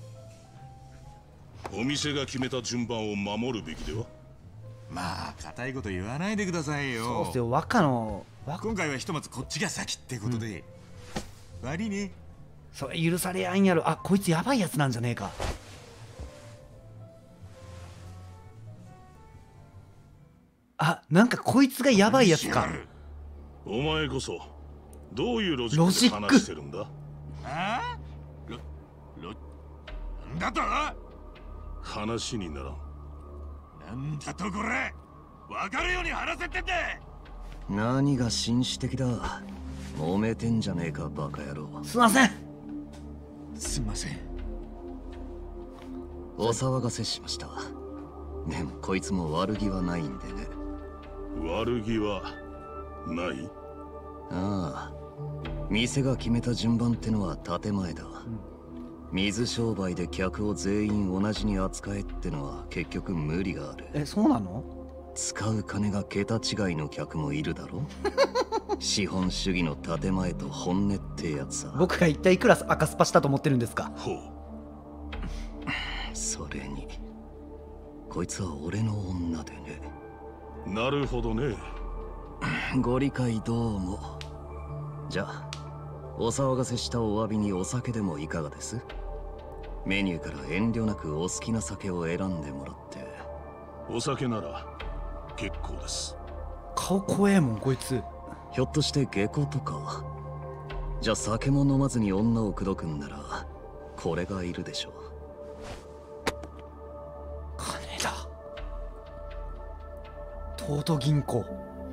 お店が決めた順番を守るべきでは。 まあ固いこと言わないでくださいよ。 そうっすよ。若の今回はひとまずこっちが先ってことで。 悪いね。 それ許されやんやろ。あ、こいつやばいやつなんじゃねえか。あ、なんかこいつがやばいやつか。 お前こそどういうロジックで話してるんだ。 ああ、なんだと。 話にならん。 なんだとこれ。分かるように話せってんだ。 何が紳士的だ。揉めてんじゃねえかバカ野郎。 すいません。 すいません。 お騒がせしました。でもこいつも悪気はないんでね。 悪気はない？ ああ、店が決めた順番ってのは建前だ。水商売で客を全員同じに扱えってのは結局無理がある。 え、そうなの？ 使う金が桁違いの客もいるだろ。資本主義の建前と本音ってやつさ。 僕が一体いくら赤スパしたと思ってるんですか。 ほう。 それにこいつは俺の女でね。 なるほどね。 ご理解どうも。じゃあお騒がせしたお詫びにお酒でもいかがです？メニューから遠慮なくお好きな酒を選んでもらって。 お酒なら結構です。 顔怖えもんこいつ。 ひょっとして下戸とか？じゃあ酒も飲まずに女を口説くんならこれがいるでしょう。 金だ。東都銀行。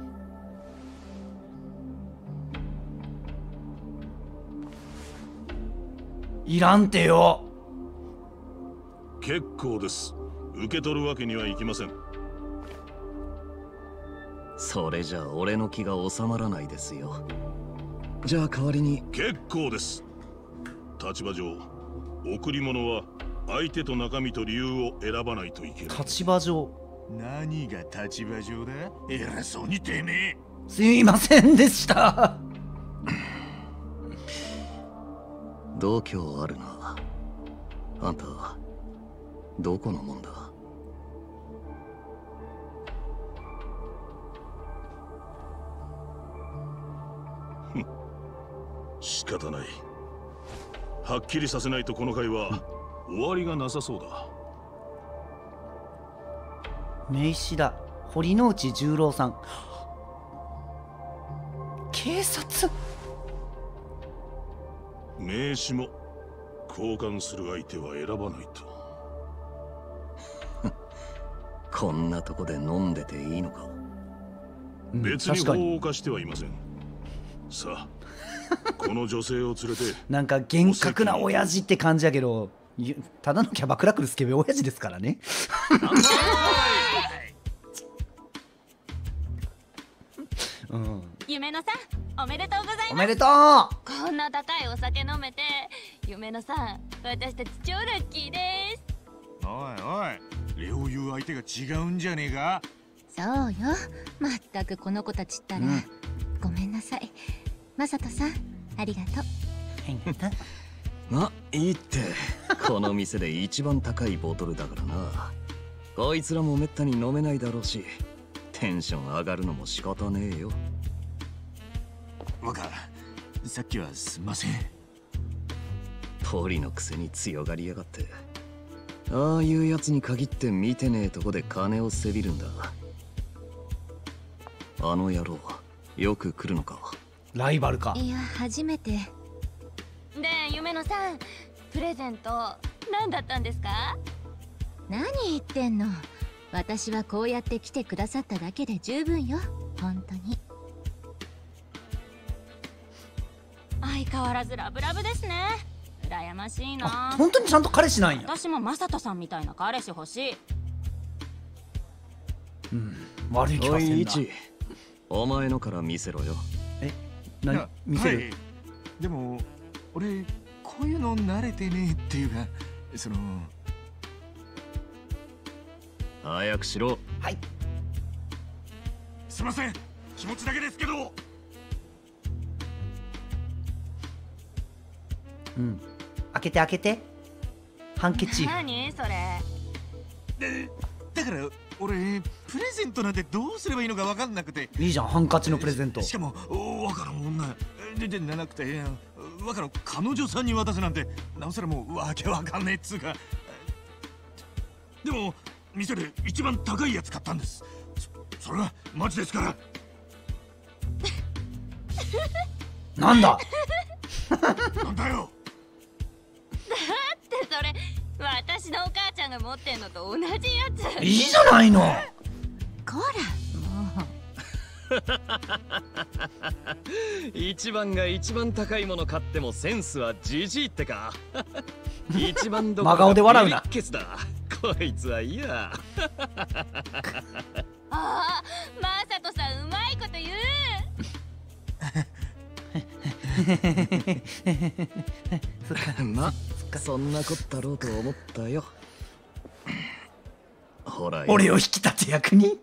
いらんてよ。 結構です。受け取るわけにはいきません。 それじゃあ俺の気が収まらないですよ。じゃあ代わりに。 結構です。立場上贈り物は相手と中身と理由を選ばないといけない。 立場上。 何が立場上だ。偉そうにてめえ。 すいませんでした。 度胸あるな。あんたどこのもんだ？ 仕方ない。はっきりさせないとこの会は終わりがなさそうだ。 名刺だ。堀之内十郎さん。警察？ 名刺も交換する相手は選ばないと。 こんなとこで飲んでていいのか？ 別に法を犯してはいません。さあこの女性を連れて。 なんか厳格な親父って感じやけど、ただのキャバクラ来るスケベ親父ですからね。うん、 夢野さんおめでとうございます。 おめでとう。 こんな高いお酒飲めて。夢野さん私たち超ラッキーです。 おいおい、レオ言う相手が違うんじゃねえか。 そうよ。まったくこの子たちったら、ごめんなさい。マサトさんありがとう。 まあいいって。この店で一番高いボトルだからな。こいつらもめったに飲めないだろうし、テンション上がるのも仕方ねえよ。 若、さっきはすんません。 ポリのくせに強がりやがって。ああいうやつに限って見てねえとこで金をせびるんだ。あの野郎よく来るのか？ ライバルか？ いや初めて。 で夢野さんプレゼント何だったんですか？ 何言ってんの。私はこうやって来てくださっただけで十分よ。本当に。 相変わらずラブラブですね。羨ましいな。 本当にちゃんと彼氏なんや。 私もマサトさんみたいな彼氏欲しい。 うん、悪い気はせんな。 おいイチ、お前のから見せろよ。 え、何見せる？ はい、でも俺こういうの慣れてねえっていうか、その早くしろ。 はい。 すいません、気持ちだけですけど。 うん。開けて開けて。ハンケチ。 何それ。 だから俺プレゼントなんてどうすればいいのか分かんなくて。 いいじゃん、ハンカチのプレゼント。 しかも分からん女でなくて若の彼女さんに渡すなんてなおさらもうわけわかんねえっつうか。でも店で一番高いやつ買ったんです。それはマジですから。 なんだなんだよ。 だってそれ私のお母ちゃんが持ってんのと同じやつ。 いいじゃないの。 こらもう一番が一番高いもの買ってもセンスはじじいってか。一番どこ真顔で笑うな。 ビリッケスだこいつはいいや。 ああ、マサトさんうまいこと言う。 ま、そんなこったろうと思ったよ。ほら俺を引き立て役に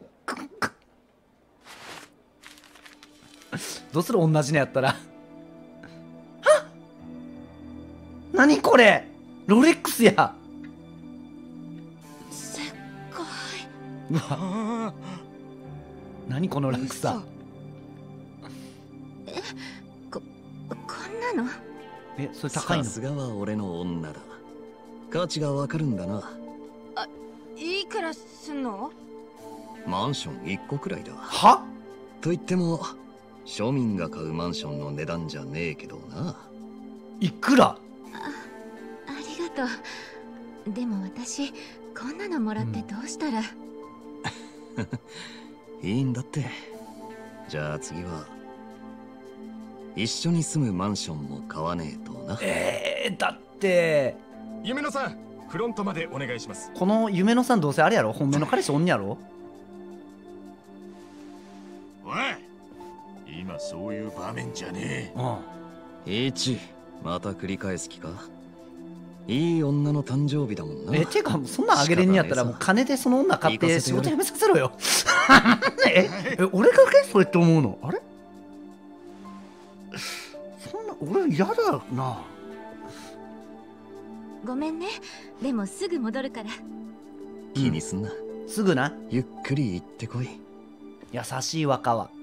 どうする同じのやったら。はっ、何これ、ロレックスや。 すっごうわ、何この落差。 こんなの。 え、それ高いの。 さすがは俺の女だ。価値がわかるんだな。 あ、いくらすんの？ マンション1個くらいだ。 は？ と言っても庶民が買うマンションの値段じゃねえけどな。 いくら？ ありがとう。でも私こんなのもらってどうしたら。 いいんだって。じゃあ次は一緒に住むマンションも買わねえとな。 だって夢野さん、フロントまでお願いします。 この夢野さんどうせあれやろ、本命の彼氏おんやろ。 おい、今そういう場面じゃねえ。一、また繰り返す気か。いい女の誕生日だもんな。 てかそんなんあげれんやったらもう金でその女買って仕事辞めさせろよ。俺がそれって思うのあれ。そんな俺嫌だな。 ごめんね。でもすぐ戻るから。 気にすんな。 すぐな。 ゆっくり行ってこい。 優しい若は。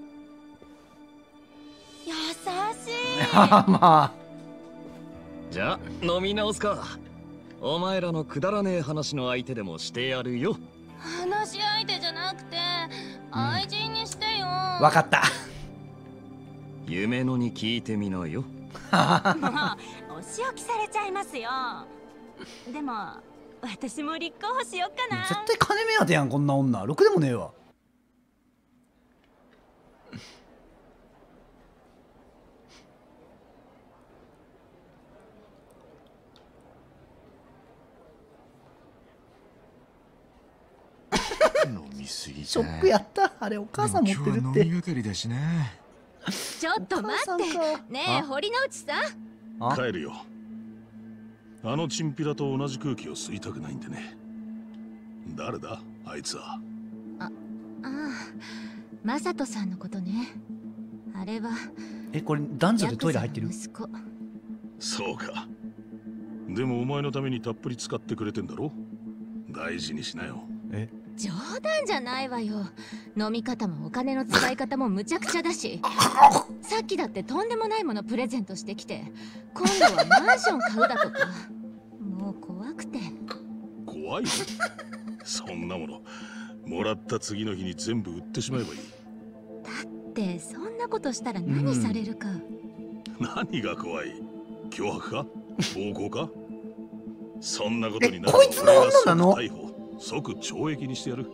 優しい。 まあ。 じゃあ飲み直すか。お前らのくだらねえ話の相手でもしてやるよ。 話し相手じゃなくて愛人にしてよ。 わかった。 夢野に聞いてみなよ。 もうお仕置きされちゃいますよ。でも私も立候補しよっかな。 絶対金目当てやんこんな女。ろくでもねえわ。ショックやった。あれお母さん持ってるって。 今日は飲みがかりだしな。 ちょっと待ってねえ、堀之内さん。 帰るよ。あのチンピラと同じ空気を吸いたくないんでね。誰だあいつは。 ああ、マサトさんのことね。あれはこれ男女でトイレ入ってる。 そうか。でもお前のためにたっぷり使ってくれてんだろ。大事にしなよ。 冗談じゃないわよ。飲み方もお金の使い方もむちゃくちゃだし、さっきだってとんでもないものプレゼントしてきて、今度はマンション買うだとか。もう怖くて。 怖い？そんなものもらった次の日に全部売ってしまえばいい。 ってそんなことしたら何されるか。 何が怖い？脅迫か？暴行か？そんなことになる。 こいつの女なの？ 逮捕、即懲役にしてやる。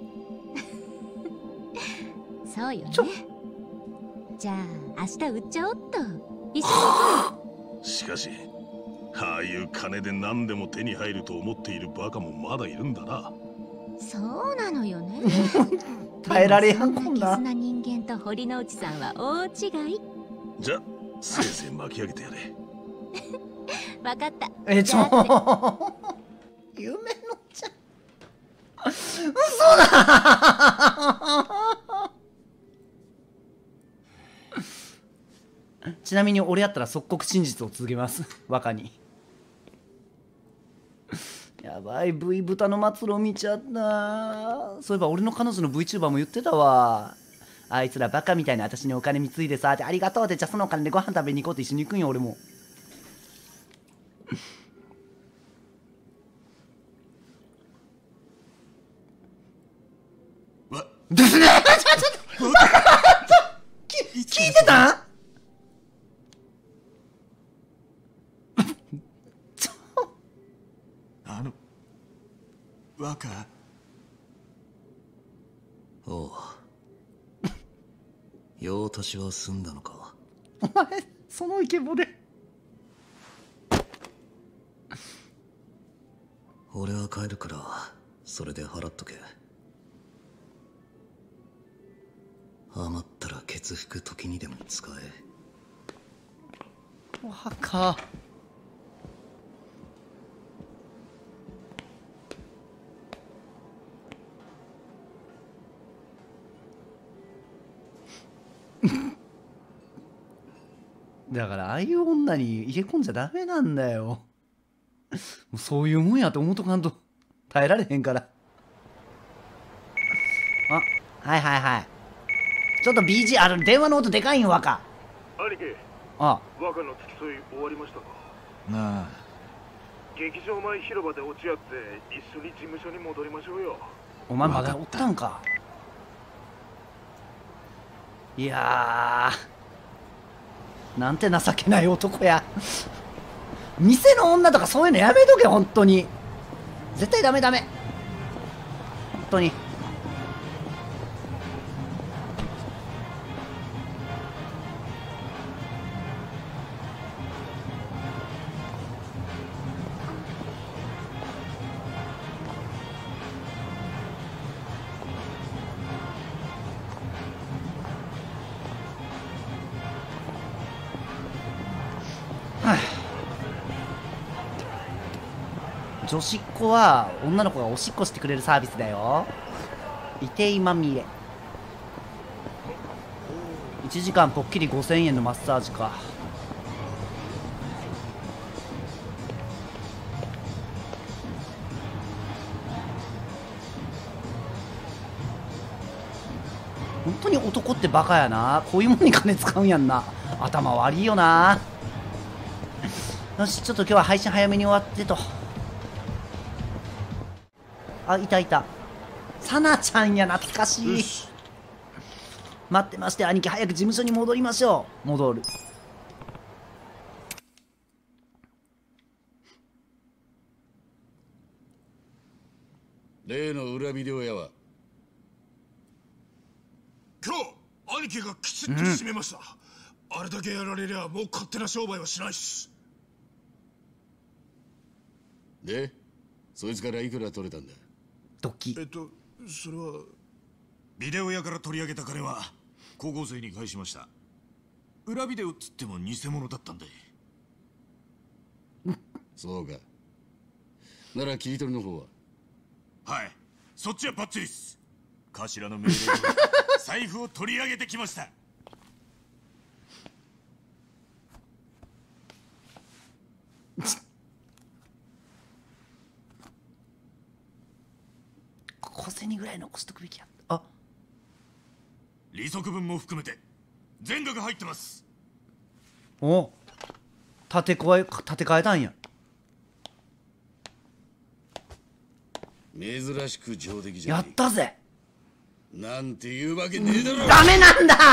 そうよね。じゃあ明日売っちゃおっと。一緒に行こしかしああいう金で何でも手に入ると思っているバカもまだいるんだな。 う。そうなのよね。 耐えられやんこんな。 そんな人間と堀之内さんは大違い。 じゃせいぜい巻き上げてやれ。 わかった。 夢のちゃん。嘘だ。ちなみに俺やったら即刻真実を続けます。若に。やばい、V 豚の末路見ちゃった。そういえば俺の彼女の VTuber も言ってたわ。あいつらバカみたいな私にお金貢いでさって、ありがとうって、じゃあそのお金でご飯食べに行こうって一緒に行くんよ俺も。 ですね。聞いてたん？ 若。 おう。用足しは済んだのか。 お前そのイケボで。 俺は帰るからそれで払っとけ。余ったら血服時にでも使え。 わか。だからああいう女に入れ込んじゃダメなんだよ。もうそういうもんやと思うとかんと耐えられへんから。あ、はいはいはい。ちょっと BG 電話の音でかいんよ、若。 兄貴。 あ、 若の付き添い終わりましたか。 なあ。 劇場前広場で落ち合って一緒に事務所に戻りましょうよ。 お前まだおったんか。いやー、なんて情けない男や。店の女とかそういうのやめとけ、本当に。絶対ダメダメ。本当に。女子っ子は女の子がおしっこしてくれるサービスだよ。いていまみれ。1時間ぽっきり5000円のマッサージか。本当に男ってバカやな。こういうもんに金使うんやんな。頭悪いよな。よし、ちょっと今日は配信早めに終わってと。あ、いたいた。サナちゃんや、懐かしい。待ってまして、兄貴、早く事務所に戻りましょう。戻る。 例の裏ビデオ屋は今日兄貴がきちっと締めました、あれだけやられりゃもう勝手な商売はしないっす。 で、そいつからいくら取れたんだ？ ドキ。 それはビデオ屋から取り上げた金は高校生に返しました。裏ビデオっつっても偽物だったんで。 そうか。なら切り取りの方は？ はい、そっちはバッチリっす。頭の命令で財布を取り上げてきました。 小銭ぐらい残しとくべきやった。あ、 利息分も含めて全額入ってます。 お、立て替えたんや。 珍しく上出来じゃやったぜ。 なんていうわけねえだろ。 ダメなんだ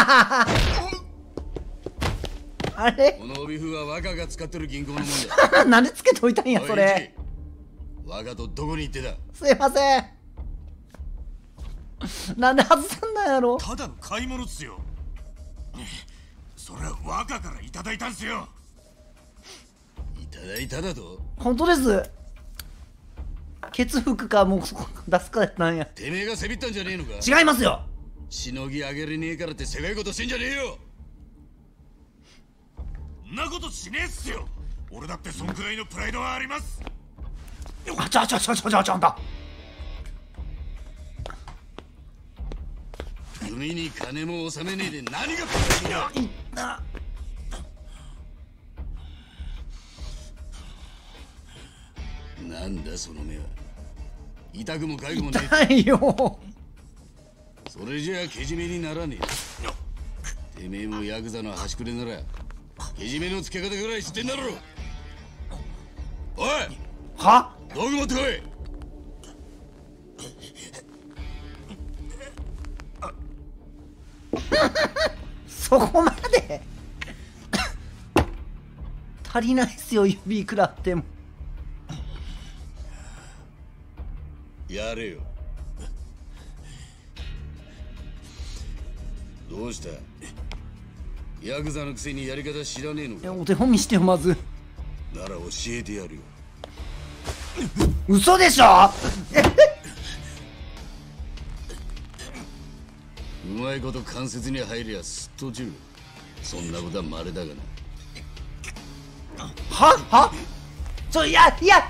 あれ、 この帯封は若が使ってる銀行のもんだ。 なんでつけといたんやそれ。 若とどこに行ってた？ すいません。なんで外さんなんやろ。 ただの買い物っすよ。それは若からいただいたんすよ。 いただいただと？ 本当です。ケツ服かもう出すかやったんや。 てめえがせびったんじゃねえのか？ 違いますよ。 しのぎあげれねえからってせがいことしてんじゃねえよ。 んなことしねえっすよ。俺だってそんくらいのプライドはあります。 あちゃちゃちゃちゃちゃちゃんだ。 海に金も納めねえで何がプライドだ。なんだその目は。痛くもかゆくもねえ。 痛いよ。 それじゃあけじめにならねえ。てめえもヤクザの端くれならけじめのつけ方ぐらい知ってんだろ。おい、 は？ 道具持ってこい。 そこまで足りないっすよ、指食らっても。 やれよ。どうした？ヤクザのくせにやり方知らねえのか？ お手本見してよ、まず。 なら教えてやるよ。 嘘でしょうまいこと関節に入りゃすっと落ちる。そんなことは稀だがな。 はいや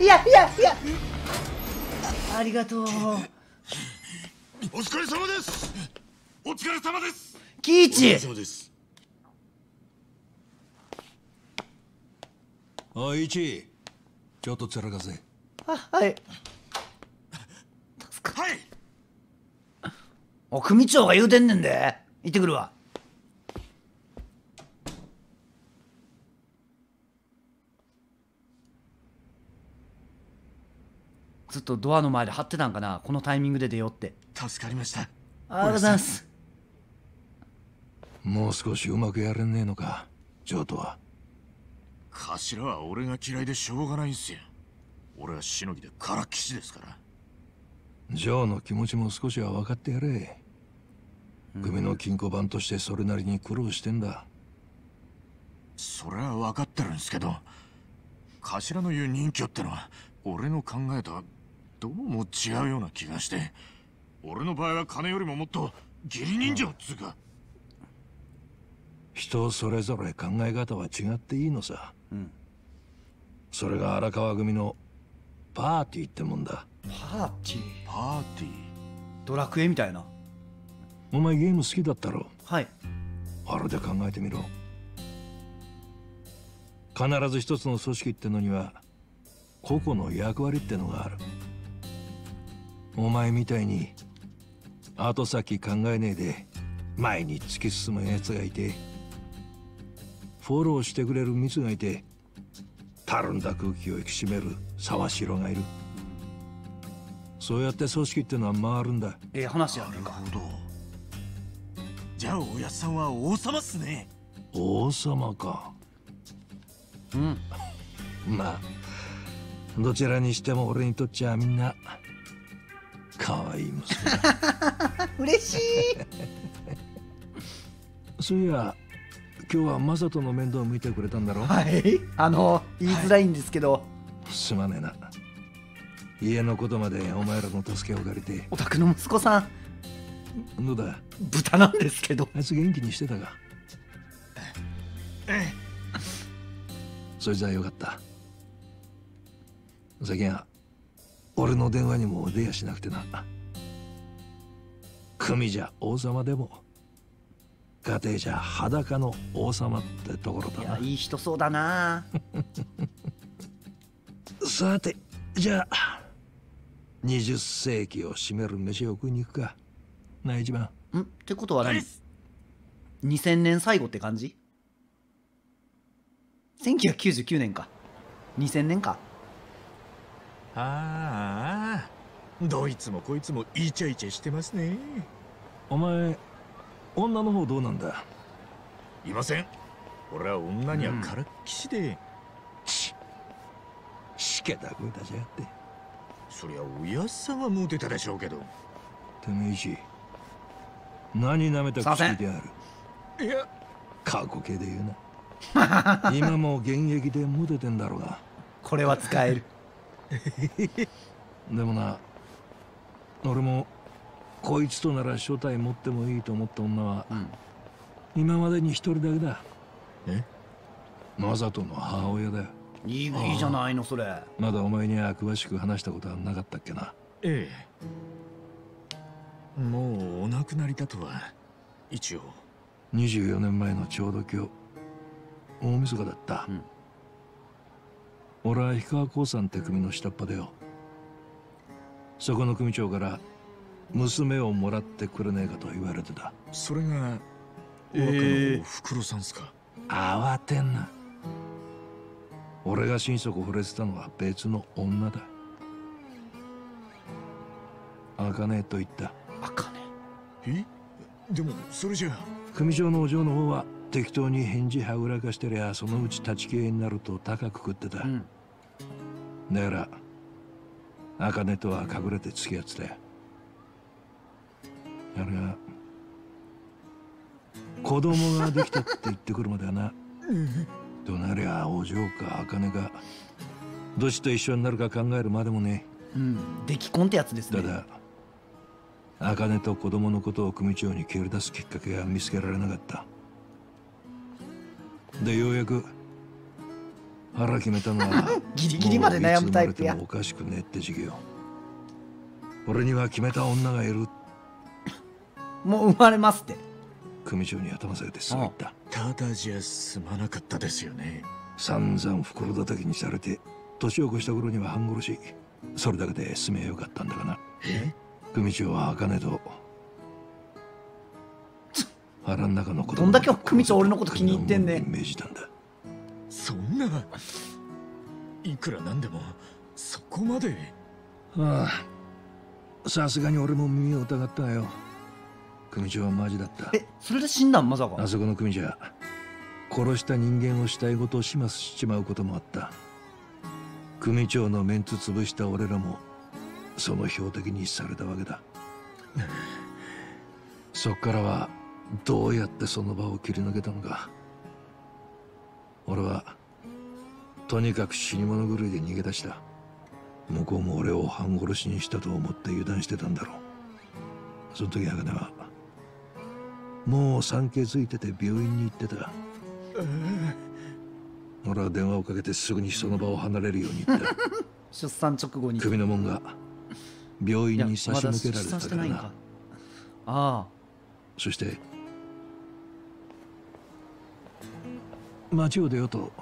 ありがとう。 お疲れ様です。お疲れ様です。 キイチ。 お疲れ様です。 おい、イチ、ちょっとつらかせ。 はい。 はい。 お、組長が言うてんねんで。行ってくるわ。ずっとドアの前で張ってたんかな、このタイミングで出ようって。 助かりました。 ありがとうございます。 もう少しうまくやれねえのか、ジョーとは。 頭は俺が嫌いでしょうがないんすよ。俺はしのぎでからっきしですから。 ジョーの気持ちも少しは分かってやれ。組の金庫番としてそれなりに苦労してんだ。 それは分かってるんですけど、頭の言う任居ってのは俺の考えとはどうも違うような気がして、俺の場合は金よりももっと義理人情っつうか。 人それぞれ考え方は違っていいのさ。それが荒川組のパーティーってもんだ。 パーティー？ パーティー？ ドラクエみたいな。 お前ゲーム好きだったろ？ はい。 あれで考えてみろ。必ず一つの組織ってのには個々の役割ってのがある。お前みたいに後先考えねえで前に突き進むやつがいて、フォローしてくれるミツがいて、たるんだ空気を引き締める沢城がいる。そうやって組織ってのは回るんだ。 話やねんか。 なるほど。じゃあおやっさんは王様っすね。 王様か。まあどちらにしても俺にとっちゃみんな可愛い娘だ。 嬉しい。 そういや今日はマサトの面倒を見てくれたんだろ？ はい。言いづらいんですけど。 すまねえな。家のことまでお前らの助けを借りて。 お宅の息子さん。 どうだ？ 豚なんですけど。 あいつ元気にしてたか？そいつはよかった。最近は俺の電話にも出やしなくてな。組じゃ王様でも家庭じゃ裸の王様ってところだな。 いや、いい人そうだな。 さてじゃあ20世紀を占める飯を食いに行くかな。一番ってことは何？2000年最後って感じ？1999年か。2000年か。 ああ、どいつもこいつもイチャイチャしてますね。 お前女の方どうなんだ？ いません。俺は女にはからっきしで。 しけた声出しやがって。 そりゃおやっさんはモテたでしょうけど。 てめえいし何なめた口である。 いや過去形で言うな。今も現役でモテてんだろうが。 これは使える。 でもな、俺もこいつとなら正体持ってもいいと思った女は、今までに一人だけだ。マサトの母親だよ。 いいじゃないのそれ。 まだお前には詳しく話したことはなかったっけな。 ええ、もうお亡くなりだとは一応。 24年前のちょうど今日大晦日だった。俺は氷川興産って組の下っ端だよ。そこの組長から娘をもらってくれねえかと言われてた。 それが若のおふくろさんすか？ 慌てんな。俺が心底惚れてたのは別の女だ。茜と言った。 茜？ え？でもそれじゃ組長のお嬢の方は適当に返事はぐらかしてりゃそのうち立ち消えになると高く食ってた、だから茜とは隠れて付き合ってたよ。あれが子供ができたって言ってくるまではなとなりゃお嬢か茜かどっちと一緒になるか考えるまでもね。 出来婚ってやつですね。 ただ茜と子供のことを組長に蹴り出すきっかけが見つけられなかった。でようやく腹決めたのはギリギリまで悩むタイプや。 もういつ生まれてもおかしくねって時期よ。俺には決めた女がいる。 もう生まれますって。 組長に頭下げてそう言った。 ただじゃ済まなかったですよね。 散々袋叩きにされて年を越した頃には半殺し。それだけで済めよかったんだがな。組長は茜と腹の中の子供どんだけ組長俺のこと気に入ってんねん。 命じたんだ。 そんないくらなんでもそこまで。 ああ、さすがに俺も耳を疑ったよ。組長はマジだった。 それで死んだんまさか。 あそこの組じゃ殺した人間をしたいことを始末しちまうこともあった。組長のメンツ潰した俺らもその標的にされたわけだ。そっからはどうやってその場を切り抜けたのか。俺はとにかく死に物狂いで逃げ出した。向こうも俺を半殺しにしたと思って油断してたんだろう。その時茜はもう産気づいてて病院に行ってた。俺は電話をかけてすぐにその場を離れるように言った。 出産直後に首のもんが病院に差し向けられたからな。 ああ。 そして街を出ようと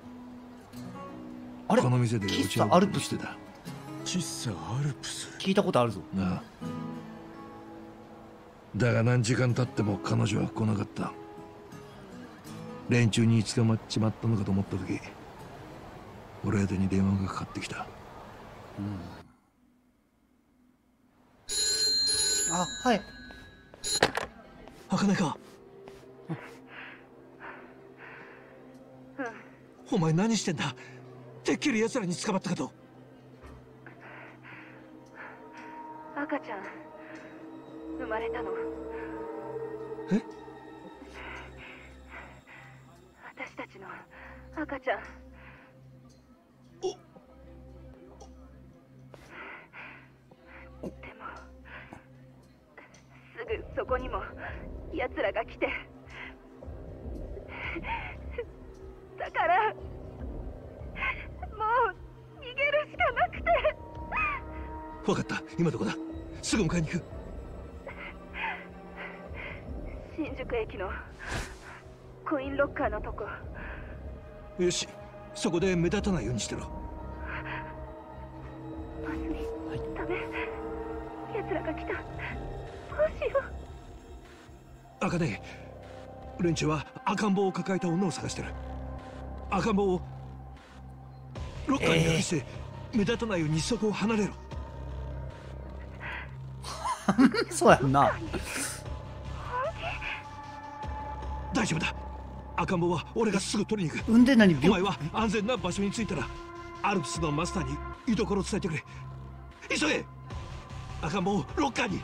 この店で喫茶アルプスしてた。 喫茶アルプス聞いたことあるぞ。 なあ。だが何時間経っても彼女は来なかった。連中に捕まっちまったのかと思った時俺宛てに電話がかかってきた。 あ、はい。 茜か。お前何してんだ。てっきり奴らに捕まったかと。 赤ちゃん生まれたの。 え？ 私たちの赤ちゃん。でもすぐそこにも奴らが来て、だからもう逃げるしかなくて。 分かった。今どこだ。すぐ迎えに行く。 新宿駅のコインロッカーのとこ。 よし、そこで目立たないようにしてろ。 バスにダメ。奴らが来た。どうしよう。 茜、連中は赤ん坊を抱えた女を探してる。赤ん坊をロッカーに隠して、目立たないようにそこを離れろ。 そうやんな。 大丈夫だ。赤ん坊は俺がすぐ取りに行く。 産んで何？ お前は安全な場所に着いたらアルプスのマスターに居所を伝えてくれ。急げ。赤ん坊をロッカーに。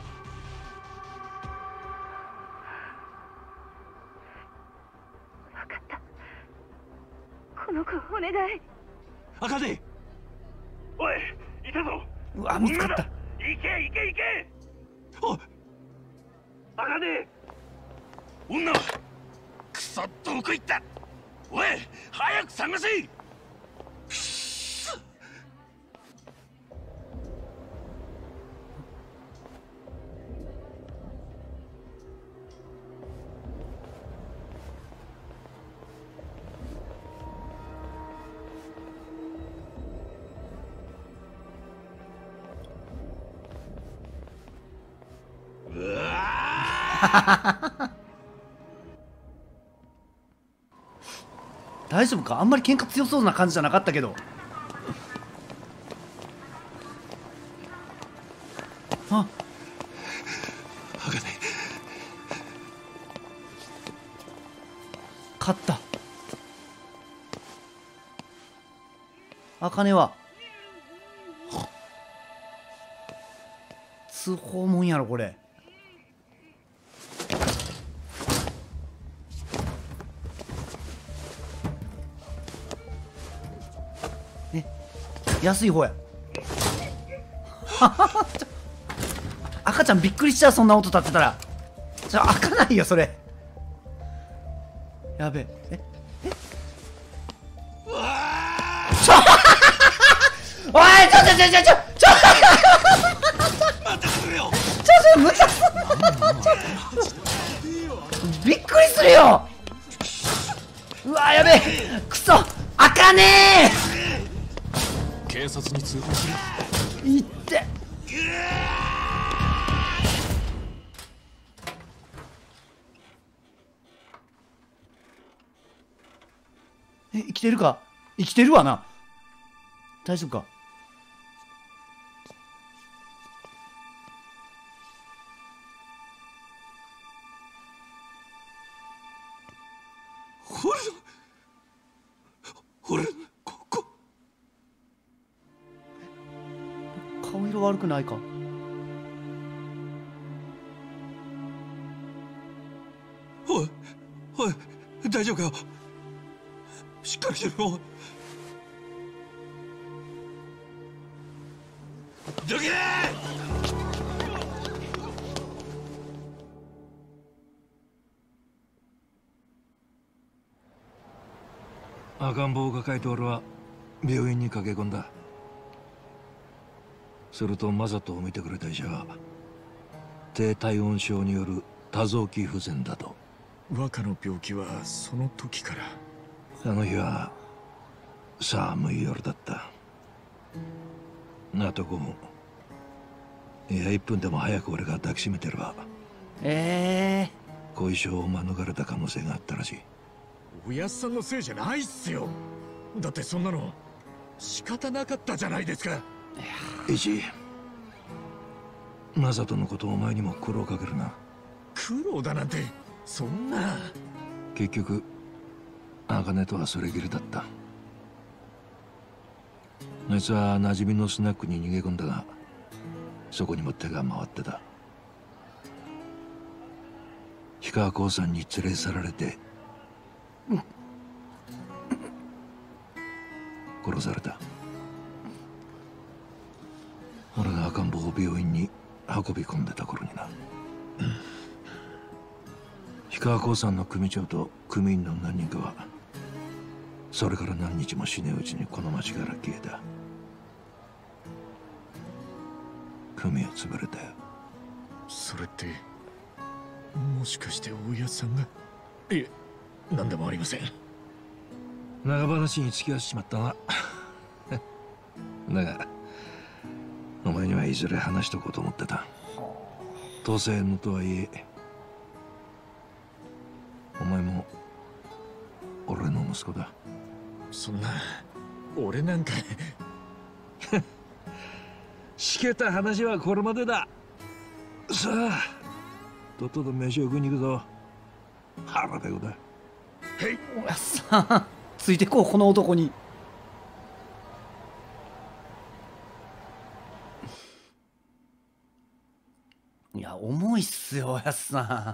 分かった。この子お願い。 茜。 おい、いたぞ。 うわ、見つかった。 行け行け行け。 おい、 茜。女はクソどこ行った。おい、早く探せ。 大丈夫か。あんまり喧嘩強そうな感じじゃなかったけど。あ、 茜。 茜は通報もんやろこれ。安い方や。赤ちゃんびっくりしちゃう、そんな音立ってたら。開かないよそれ。やべえ。おい、ちょ無茶すびっくりするよ。うわやべえ、クソ開かねえ。 警察に通報する。 いって生きてるか。生きてるわな。大丈夫か。 俺顔色悪くないか。 おい大丈夫かよ。しっかりしろ。どけ赤ん坊を抱えて俺は病院に駆け込んだ。するとマサトを見てくれた医者が低体温症による多臓器不全だと。 若の病気はその時から。 あの日は寒い夜だった。あと5分、いや1分でも早く俺が抱きしめてれば後遺症を免れた可能性があったらしい。 おやっさんのせいじゃないっすよ。だってそんなの仕方なかったじゃないですか。 イチ、マサトのことをお前にも苦労かけるな。 苦労だなんてそんな。 結局茜とはそれきりだった。あいつは馴染みのスナックに逃げ込んだが、そこにも手が回ってた。氷川興産に連れ去られて殺された。俺が赤ん坊を病院に運び込んでた頃にな。氷川興産の組長と組員の何人かはそれから何日も死ねうちにこの町から消えた。組は潰れたよ。 それってもしかして大家さんが。いえ、何でもありません。 長話に付き合わせちまったな。だがお前にはいずれ話しとこうと思ってた。当選のとはいえお前も俺の息子だ。 そんな俺なんかしけた話はこれまでだ。さあとっとと飯を食いに行くぞ。腹ペコだ。 おやっさんついてこうこの男に。いや重いっすよおやっさん。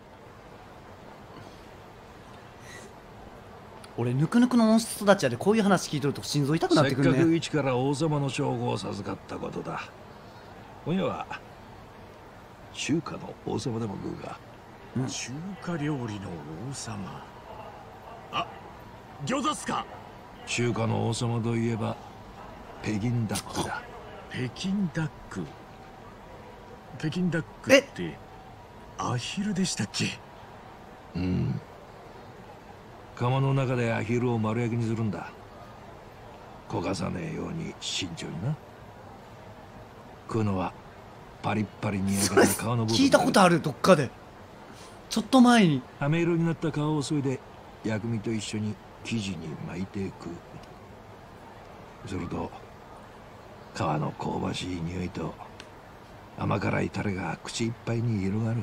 俺ぬくぬくの温室育ちやでこういう話聞いとると心臓痛くなってくるね。 せっかく一から王様の称号を授かったことだ。今夜は中華の王様でも食うか。 中華料理の王様。あ、餃子っすか。 中華の王様といえば北京ダックだ。 北京ダック。北京ダックってアヒルでしたっけ。 うん。釜の中でアヒルを丸焼きにするんだ。焦がさねえように慎重にな。食うのはパリッパリに焼けた皮の部分。 聞いたことあるどっかで。ちょっと前に飴色になった皮を削いで薬味と一緒に生地に巻いていく。すると皮の香ばしい匂いと甘辛いタレが口いっぱいに広がる。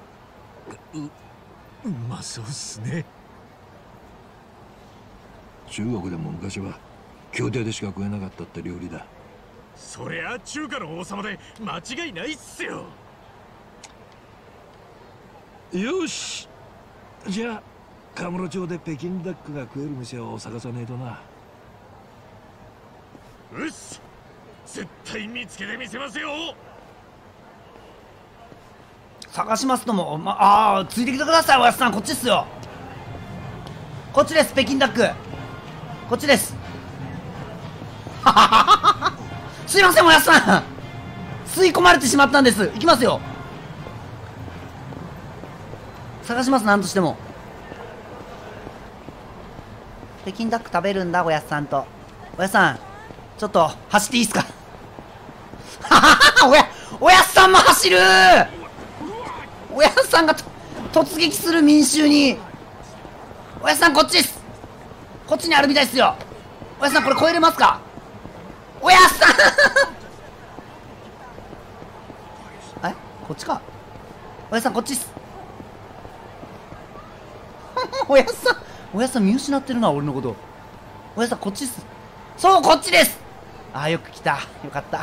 うまそうっすね。 中国でも昔は宮廷でしか食えなかったって料理だ。 そりゃ中華の王様で間違いないっすよ。 よし、じゃあカムロ町で北京ダックが食える店を探さねえとな。 うっす、絶対見つけてみせますよ。 探しますとも、ついてきてください。おやすさんこっちっすよ。こっちです。北京ダックこっちです。すいませんおやすさん、吸い込まれてしまったんです。行きますよ。探します。何としても北京ダック食べるんだ。おやすさんと。おやすさんちょっと走っていいっすか。おやすさんも走る。おやすさんが突撃する民衆に。おやすさんこっちです。こっちにあるみたいですよ。おやすさんこれ超えれますか。おやすさんこっちか。おやすさんこっちっす。おやすさん見失ってるな俺のこと。おやすさんこっちっす。そうこっちです。よく来た。よかった。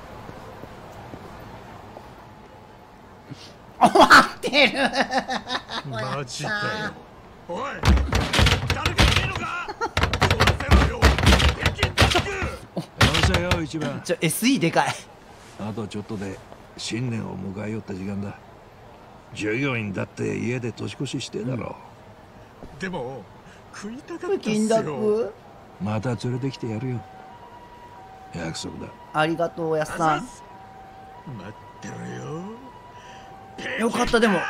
終わってる。 マジだよ。おい、誰かいねえのか。壊せろよ北京ダック。 よせよ一番。 SE でかい。 あとちょっとで新年を迎えよった時間だ。従業員だって家で年越ししてだろう。でも食いたかったっすよ。 また連れてきてやるよ。約束だ。 ありがとうおやすさん。 待ってろよ。 よかった。でも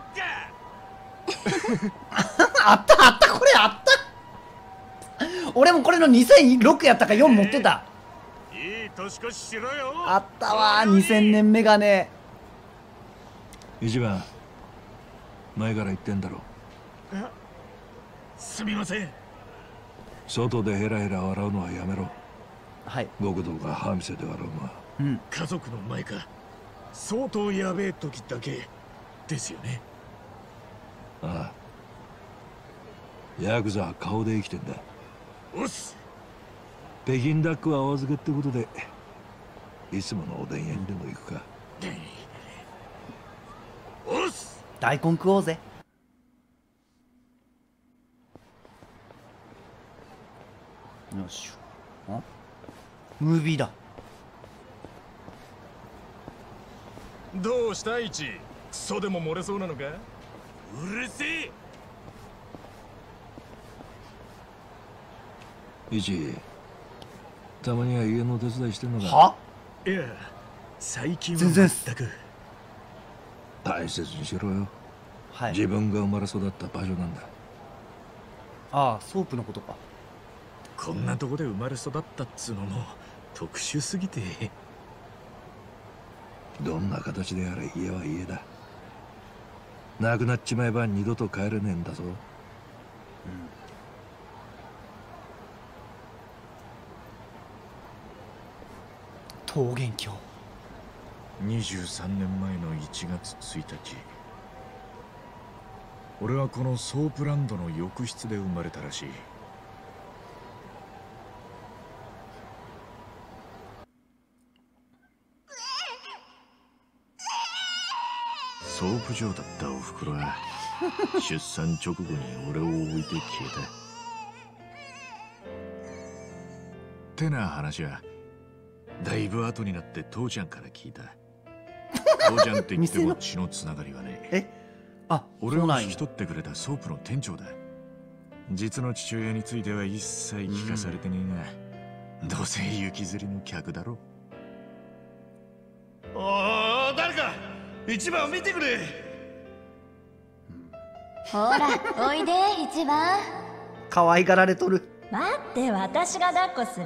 あったこれあった。俺もこれの2006やったか4持ってた。 いい年越ししろよ。 あったわ2000年メガネ。 一番前から言ってんだろ。 すみません。 外でヘラヘラ笑うのはやめろ。 はい。 極道が歯見せて笑うのは。 家族の前か相当やべえ時だけですよね。 ああ、ヤクザは顔で生きてんだ。 おっす。 北京ダックはお預けってことでいつものおでん屋にでも行くか。 おっす。 大根食おうぜ。よし。ムービーだ。 どうしたイチ。クソでも漏れそうなのか。うるせえ。 一たまには家の手伝いしてんのか。 いや最近は全く。 大切にしろよ。 はい。 自分が生まれ育った場所なんだ。 ソープのことか。 こんなとこで生まれ育ったっつうのも特殊すぎて。 どんな形であれ家は家だ。なくなっちまえば二度と帰れねえんだぞ。 桃源郷。 23年前の1月1日、俺はこのソープランドの浴室で生まれたらしい。ソープ状だったおふくろは出産直後に俺を置いて消えた。ってな話はだいぶ後になって父ちゃんから聞いた。父ちゃんって言っても血のつながりはね。俺を引き取ってくれたソープの店長だ。実の父親については一切聞かされてねえが、どうせ行きずりの客だろ。 おお、誰か一番を見てくれ。 ほらおいで一番。 可愛がられとる。 待って私が抱っこする。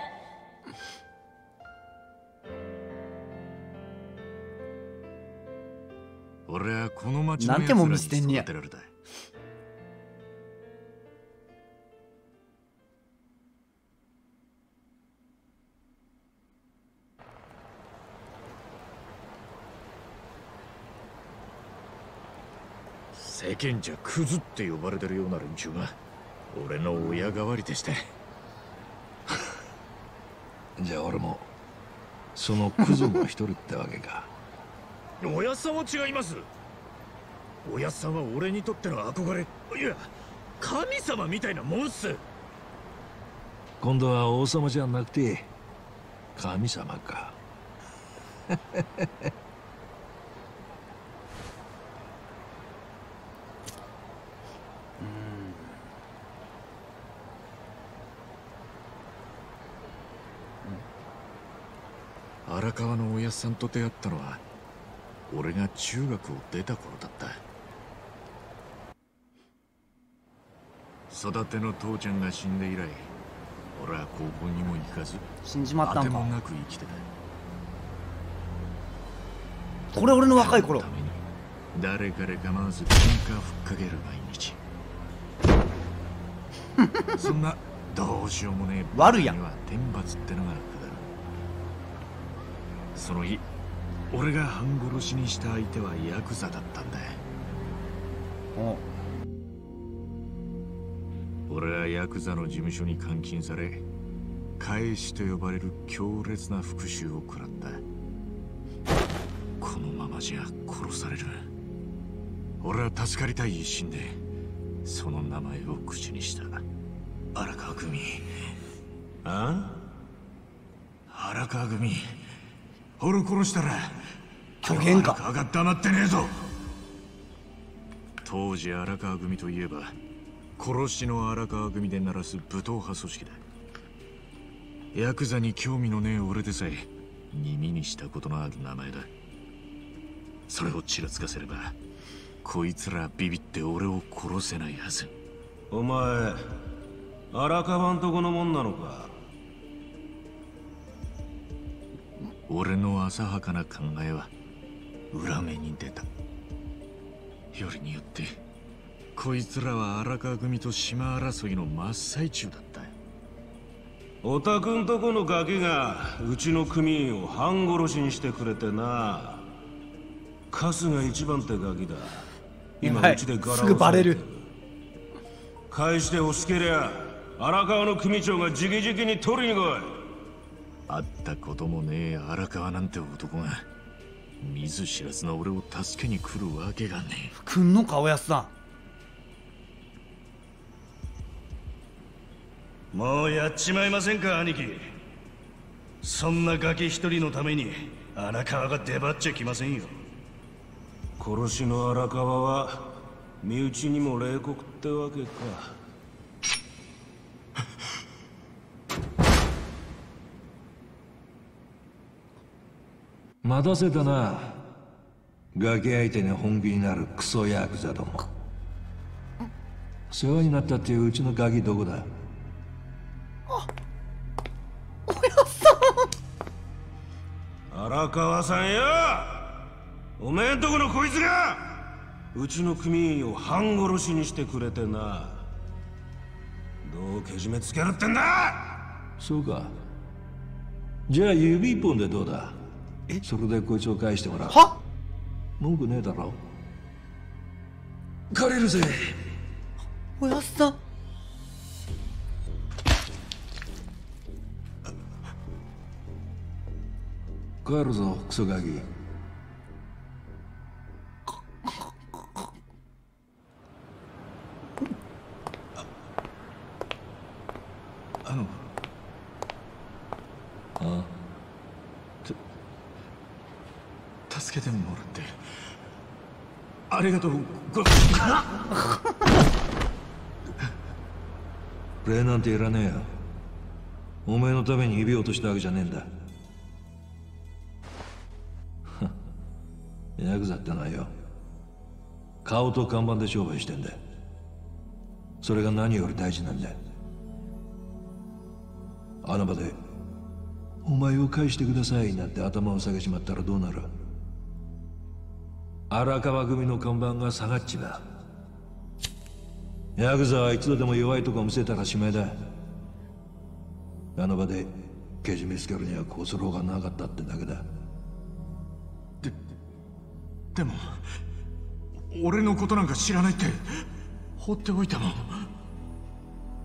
俺はこの町のなんても見捨てんねや。 育てられた。世間じゃクズって呼ばれてるような連中が俺の親代わりでして。 じゃあ俺もそのクズの一人ってわけか。 おやっさんは違います。おやっさんは俺にとっての憧れ、いや神様みたいなもんっす。 今度は王様じゃなくて神様か。 荒川のおやっさんと出会ったのは俺が中学を出た頃だった。育ての父ちゃんが死んで以来、俺は高校にも行かず死んじまったんか。 当てもなく生きてた。 これ俺の若い頃。 誰彼構わず喧嘩ふっかける毎日。そんなどうしようもねえ悪いやん。 には天罰ってのが下る。その日俺が半殺しにした相手はヤクザだったんだ。俺はヤクザの事務所に監禁され、返しと呼ばれる強烈な復讐を食らった。このままじゃ殺される。俺は助かりたい一心でその名前を口にした。荒川組。あ？荒川組。俺を殺したら虚言か。 荒川が黙ってねえぞ。当時荒川組といえば殺しの荒川組で鳴らす武闘派組織だ。ヤクザに興味のねえ俺でさえ耳にしたことのある名前だ。それをちらつかせればこいつらビビって俺を殺せないはず。 お前荒川んとこのもんなのか。 俺の浅はかな考えは裏目に出た。よりによってこいつらは荒川組と島争いの真っ最中だった。 おたくんとこのガキがうちの組員を半殺しにしてくれてな。春日一番ってガキだ。今うちでガラをすぐバレる。 返して欲しけりゃ荒川の組長が直々に取りに来い。 会ったこともねえ荒川なんて男が見ず知らずの俺を助けに来るわけがねえ。 くんのかおやっさん。もうやっちまいませんか兄貴。そんなガキ一人のために荒川が出張っちゃきませんよ。 殺しの荒川は身内にも冷酷ってわけか。 待たせたな。ガキ相手に本気になるクソヤクザども。世話になったっていううちのガキどこだ。 おやっさん。荒川さんや。おめえんとこのこいつがうちの組員を半殺しにしてくれてな。どうけじめつけるってんだ。 そうか。じゃあ指一本でどうだ。それでこいつを返してもらう。 は？ 文句ねえだろ。 借りるぜ。 おやっさん。 帰るぞクソガキ。 助けてもらってありがとう。 礼なんていらねえよ。お前のために指を落としたわけじゃねえんだ。ヤクザってのはよ、顔と看板で商売してんだ。それが何より大事なんだ。あの場でお前を返してくださいなんて頭を下げちまったらどうなる。荒川組の看板が下がっちまう。ヤクザはいつでも弱いとこ見せたらしまいだ。あの場でけじめつけるにはこうする方がなかったってだけだ。 でも俺のことなんか知らないって放っておいたもん。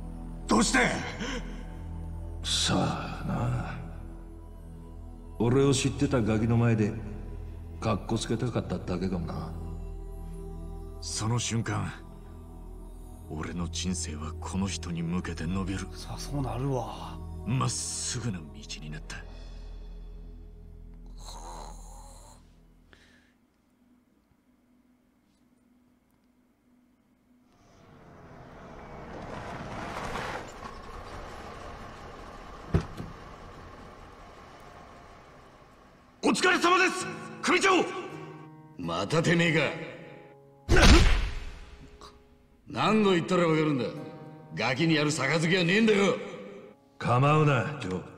うして。 さあな。俺を知ってたガキの前でカッコつけたかっただけかもな。 その瞬間、俺の人生はこの人に向けて伸びる。 さあそうなるわ。 まっすぐな道になった。 お疲れ様です、組長。 またてめえか。何度言ったらわかるんだ。ガキにやる杯はねえんだよ。 構うな、ジョー。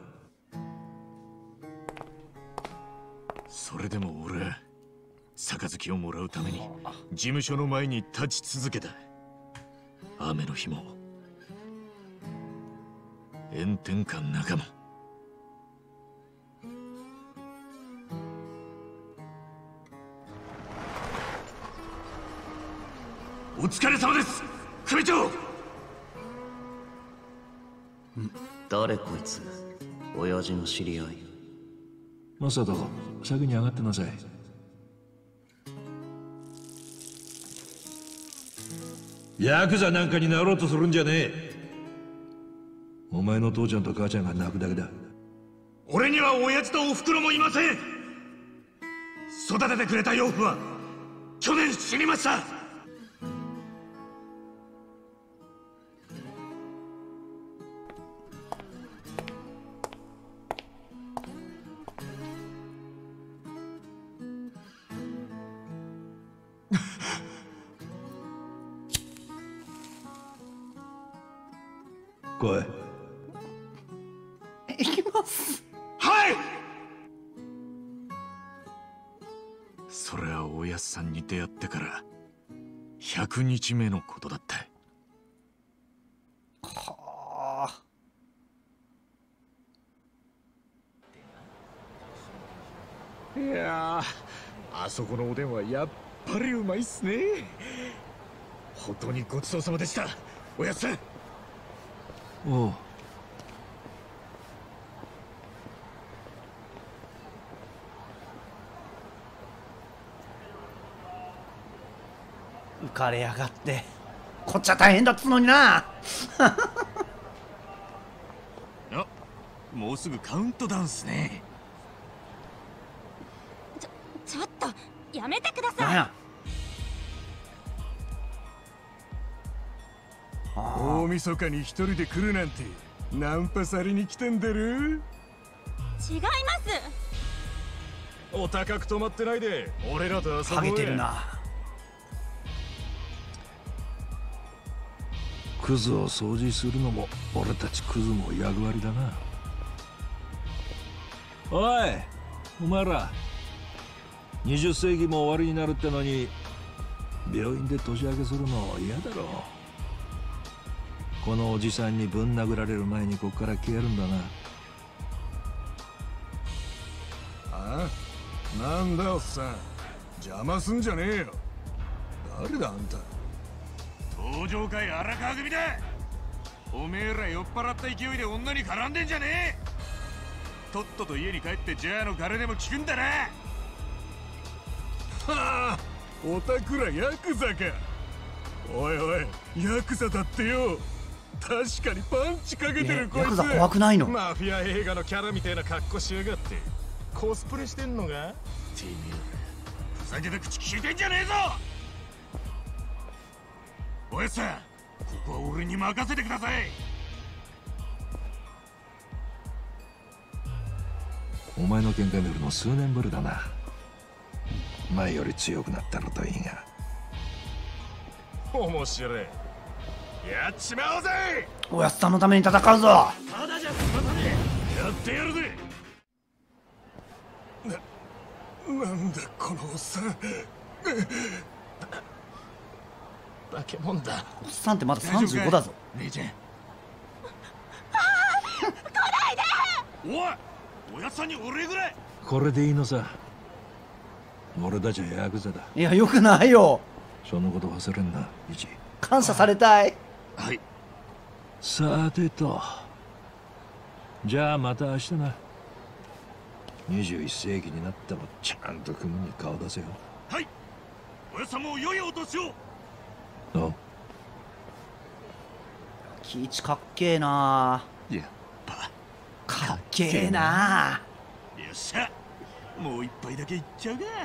それでも俺、杯をもらうために事務所の前に立ち続けた。雨の日も炎天下の中も。 お疲れ様です、組長。 誰こいつ？親父の知り合い？ マサト、先に上がってなさい。ヤクザなんかになろうとするんじゃねえ。お前の父ちゃんと母ちゃんが泣くだけだ。 俺には親父とお袋もいません。育ててくれた養父は去年死にました。 来い。 行きます。 はい。 それはおやっさんに出会ってから100日目のことだった。 はあ。 いやあそこのおでんはやっぱりうまいっすね。本当にごちそうさまでした、おやっさん。 おう。 浮かれやがって。こっちは大変だっつのにな。 あ、もうすぐカウントダウンっすね。 ちょっとやめてください。 なんや。 大晦日に一人で来るなんてナンパされに来てんだろ。 違います。 お高く泊まってないで俺らと遊ぼうや。 ハゲてるな。 クズを掃除するのも俺たちクズの役割だな。おい、お前ら20世紀も終わりになるってのに病院で年明けするの嫌だろ。このおじさんにぶん殴られる前にこっから消えるんだな。 あ？なんだおっさん、邪魔すんじゃねえよ。誰だあんた。 登場会荒川組だ。おめえら酔っ払った勢いで女に絡んでんじゃねえ。とっとと家に帰ってジャーの金でも聞くんだな。 はあ、おたくらヤクザか。おいおい、ヤクザだってよ。確かにパンチかけてるこいつ。 ヤクザ怖くないの？ マフィア映画のキャラみたいな格好しやがって。コスプレしてんのが？てめえらふざけた口聞いてんじゃねえぞ。おやっさん、ここは俺に任せてください。 お前の喧嘩見るの数年ぶりだな。前より強くなったのといいが。 面白い。やっちまおうぜ。 おやっさんのために戦うぞ。 ただじゃ済まさねえ。やってやるぜ。 なんだこのおっさん。化け物だ。 おっさんってまだ35だぞ。 姉ちゃん。 来ないで。 おやっさんに俺ぐらい。 これでいいのさ。俺たちはヤクザだ。 いや、よくないよ。 そのこと忘れんな、イチ。 感謝されたい。 はい。 さてと、じゃあまた明日な。21世紀になってもちゃんと組に顔出せよ。 はい。おやさんも良いお年を。 あ、 キイチかっけえな。 やっぱかっけえな。 よっしゃ、もう一杯だけいっちゃうか。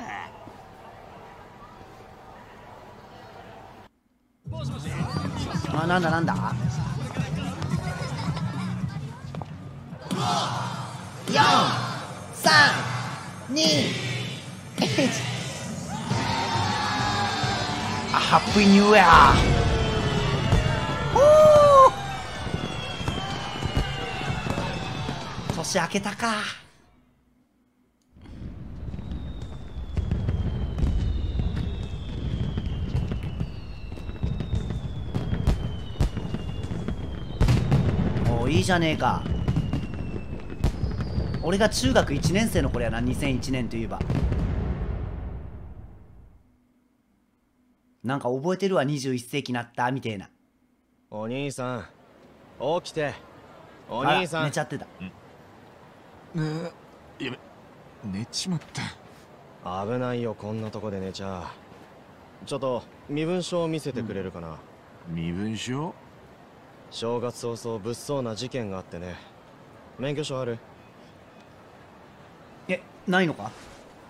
あ、なんだなんだ。4、3、2、1。ハッピーニューイヤー。年明けたか。おー、いいじゃねえか。俺が中学1年生の頃やな。2001年といえばなんか覚えてるわ。21世紀になったみてえな。 お兄さん起きて。お兄さん寝ちゃってた。 やべ、寝ちまった。 危ないよ、こんなとこで寝ちゃ。ちょっと身分証を見せてくれるかな。 身分証？ 正月早々物騒な事件があってね。免許証ある？ え、ないのか？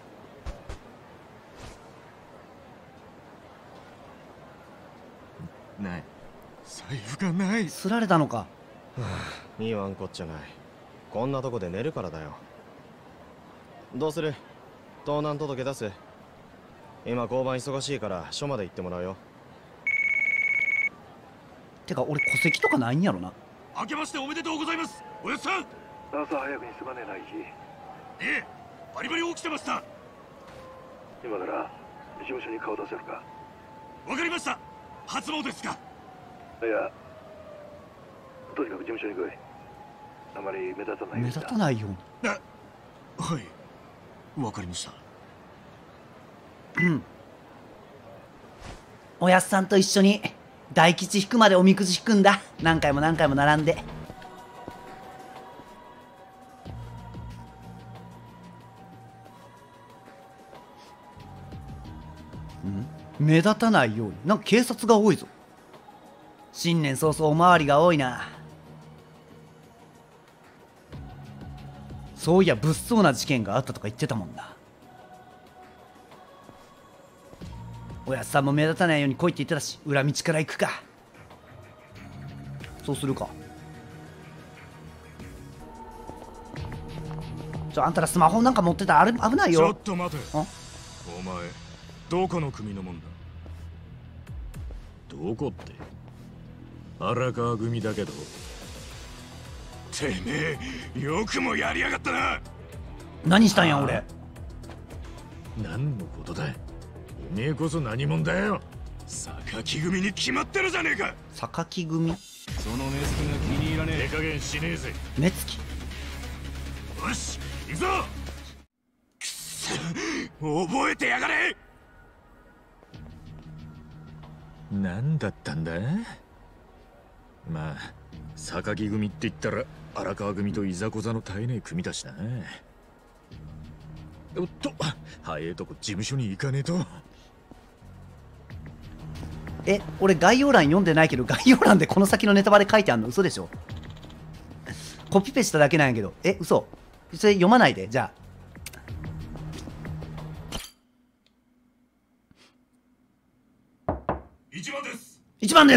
ない。財布がない。 すられたのか。 いいわんこっちゃない。こんなとこで寝るからだよ。どうする？盗難届出す？今交番忙しいから署まで行ってもらうよ。 てか俺戸籍とかないんやろな。 明けましておめでとうございます、おやっさん。 朝早くにすまねえな、イジ。 ええ、バリバリ起きてました。 今から事務所に顔出せるか？ わかりました。初詣ですか？ いや、とにかく事務所に来い。あまり目立たないように。 目立たないように。 はい、わかりました。 おやっさんと一緒に大吉引くまでおみくじ引くんだ。何回も何回も並んで。目立たないように。なんか警察が多いぞ。新年早々おまわりが多いな。そういや物騒な事件があったとか言ってたもんな。おやっさんも目立たないように来いって言ってたし、裏道から行くか。そうするか。あんたらスマホなんか持ってたらあれ危ないよ。 ちょっと待て。お前どこの組のもんだ？ どこって？荒川組だけど。 てめえ、よくもやりやがったな。 何したんや俺。 何のことだ？おめえこそ何者だよ。 榊組に決まってるじゃねえか。 榊組？ その目つきが気に入らねえ。手加減しねえぜ。 目つき？ よし、行くぞ。くそ、覚えてやがれ。 何だったんだ？まあ榊組って言ったら荒川組といざこざの絶えねえ組だしな。おっと、早えとこ事務所に行かねえと。 え、俺概要欄読んでないけど、概要欄でこの先のネタバレ書いてあんの嘘でしょ？コピペしただけなんやけど。え、嘘？それ読まないで。じゃあ 1番です。 1番です。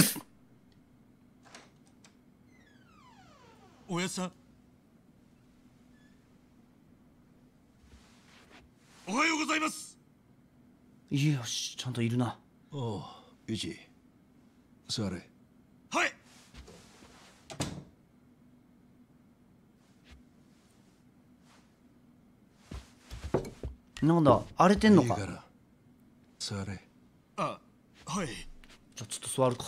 おやさん、おはようございます。 よし、ちゃんといるな。 おう、ユジ、座れ。 はい。 なんだ、荒れてんのか。 いいから座れ。 あ、はい。 じゃあちょっと座るか。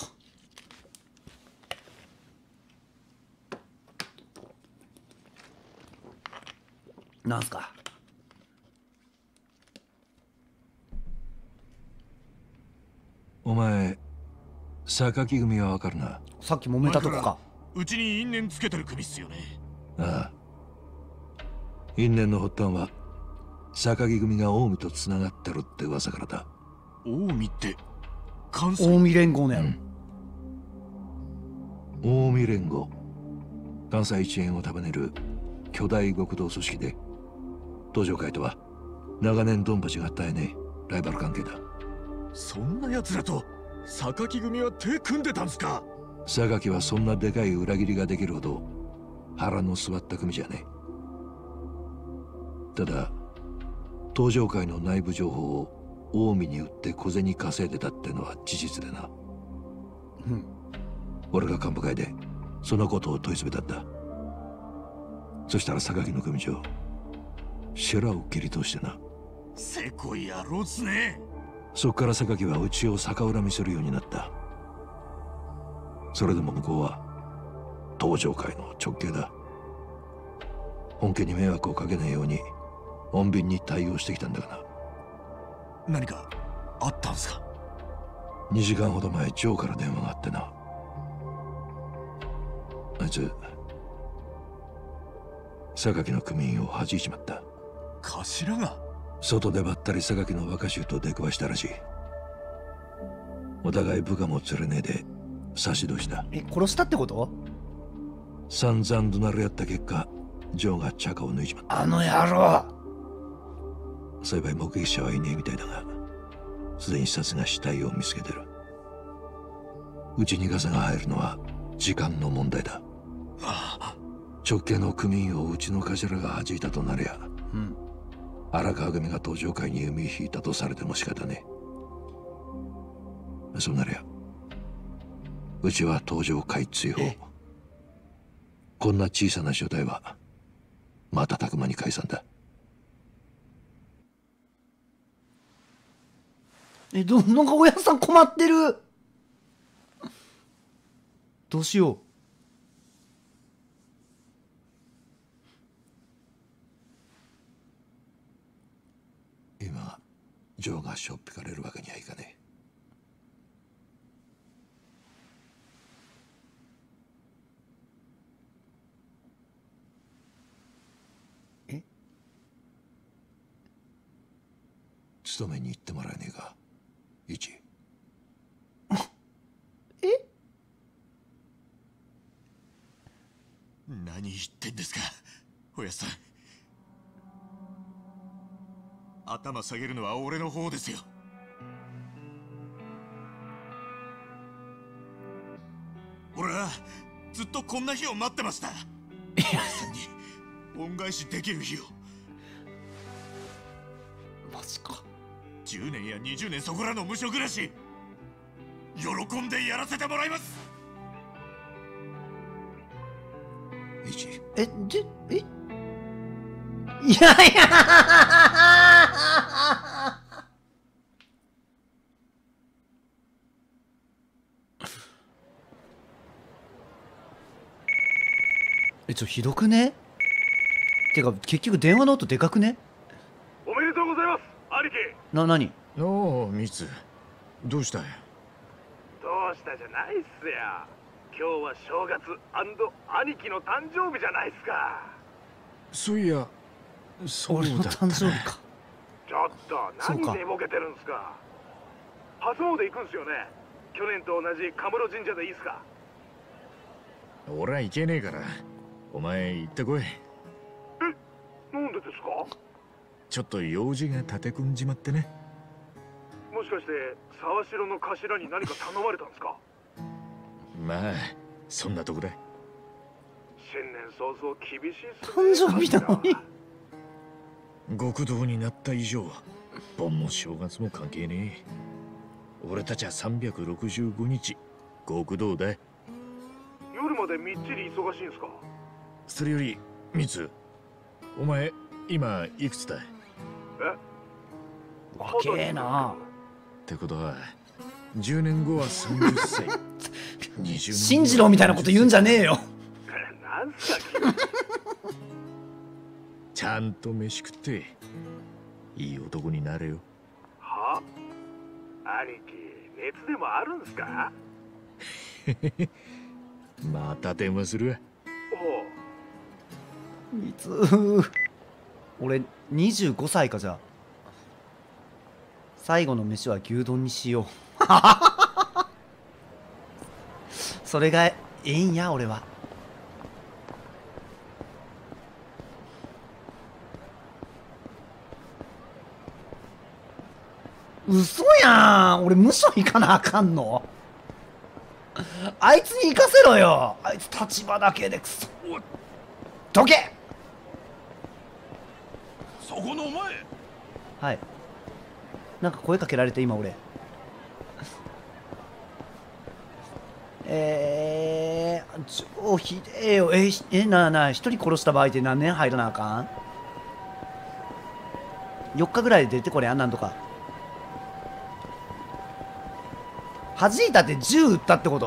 なんすか？ お前、榊組はわかるな。 さっき揉めたとこか。 うちに因縁つけてる組っすよね。 ああ、因縁の発端は榊組が近江とつながってるって噂からだ。 近江って関西？ 近江連合のやろ。 近江連合、関西一円を束ねる巨大極道組織で、東上会とは長年ドンパチが絶えねえライバル関係だ。 そんな奴らと榊組は手組んでたんすか？ 榊はそんなでかい裏切りができるほど腹の据わった組じゃねえ。ただ東上会の内部情報を近江に売って小銭稼いでたってのは事実でな。俺が幹部会でそのことを問い詰めたんだ。そしたら榊の組長シェラを切り通してな。 せこい野郎っすね。 そっから榊はうちを逆恨みするようになった。それでも向こうは東上会の直系だ。本家に迷惑をかけないように穏便に対応してきたんだがな。 何かあったんすか ？2時間ほど前、ジョーから電話があってな。あいつ榊の組員を弾いちまった。 頭が？ 外でばったり榊の若衆と出くわしたらしい。お互い部下も連れねえで差し通しだ。 殺したってこと？ 散々怒鳴り合った結果、ジョーがチャカを抜いちまった。 あの野郎。 幸い目撃者はいねえみたいだが、すでに殺が死体を見つけてる。うちにガサが入るのは時間の問題だ。直系の組員をうちの頭が弾いたとなりゃ、荒川組が東上会に弓引いたとされても仕方ねえ。そうなりゃうちは東上会追放。こんな小さな所帯は瞬く間に解散だ。 なんか親さん困ってる。どうしよう。 今ジョーがしょっぴかれるわけにはいかねえ。 勤めに行ってもらえねえか、イチ。 何言ってんですか、おやさん。頭下げるのは俺の方ですよ。俺はずっとこんな日を待ってました。おやさんに恩返しできる日を。 マジか。 10年や20年そこらの無所暮らし、喜んでやらせてもらいます。 いやいやひどくね？てか結局電話の音でかくね？ おめでとうございます兄貴。 何？ おお、ミツ、どうしたい？ どうしたじゃないっすよ。今日は正月&兄貴の誕生日じゃないっすか。 そういや、そうだった。 俺の誕生日か。 ちょっと何寝ぼけてるんすか。初詣行くんすよね。去年と同じカムロ神社でいいっすか。 俺は行けねえから、お前行ってこい。 なんでですか？ ちょっと用事が立て込んじまってね。 もしかして沢城の頭に何か頼まれたんですか？ まあそんなとこだ。 新年早々厳しいっすね。 誕生日なのに。 極道になった以上、盆も正月も関係ねえ。俺たちは365日極道だ。 夜までみっちり忙しいんすか？ それよりミツ、お前今いくつだ？ 若えな。 ってことは10年後は30歳。20年信じろみたいなこと言うんじゃねえよ。 なんすかちゃんと飯食っていい男になれよ。 は？兄貴、熱でもあるんすか？ また電話するわ。 いつ俺25歳か。じゃあ最後の飯は牛丼にしようそれがええんや俺は。嘘やん、俺無所行かなあかんの。あいつに行かせろよ。あいつ立場だけでクソ。どけ。 そこのお前。 はい。なんか声かけられて今俺。超ひでえよ。なあ一人殺した場合って何年入らなあかん？ 4 日ぐらいで出てこれやんなんとか。弾いたって銃撃ったってこと？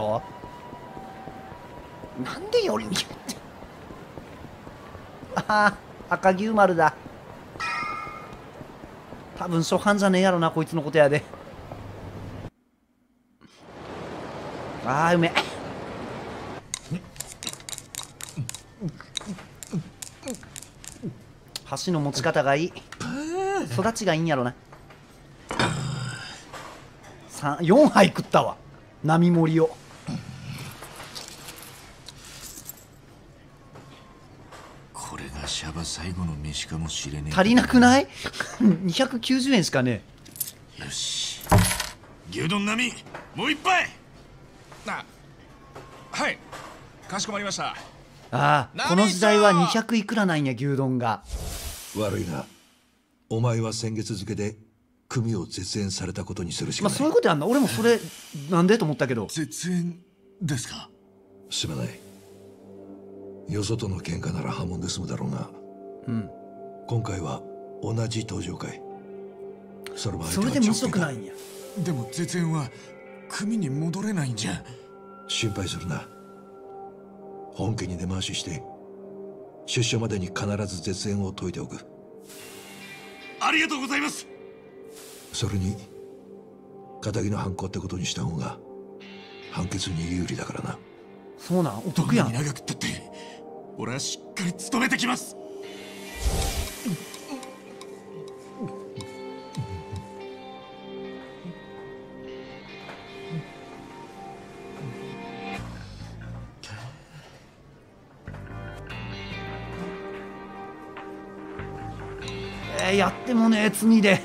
なんでよりにってああ赤牛丸だ。多分初犯じゃねえやろなこいつのことやで。あーうめえ。箸の持ち方がいい。育ちがいいんやろな。4杯食ったわ並盛りを。 これがシャバ最後の飯かもしれねえ。 足りなくない290円しかねえ。よし牛丼並みもう一杯。 はい、かしこまりました。 ああこの時代は200いくらなんや牛丼が。 悪いがお前は先月付で組を絶縁されたことにするしかない。 そういうことやんな。俺もそれなんでと思ったけど。 絶縁ですか？ すまない。よそとの喧嘩なら破門で済むだろうが、今回は同じ登場会。それで無職なんや。 でも絶縁は組に戻れないんじゃ。 心配するな。本家に根回しして出所までに必ず絶縁を解いておく。 ありがとうございます。 それに仇の犯行ってことにした方が判決に有利だからな。 そうなん、お得やん。 どんなに長くったって俺はしっかり務めてきます。 やってもねえ罪で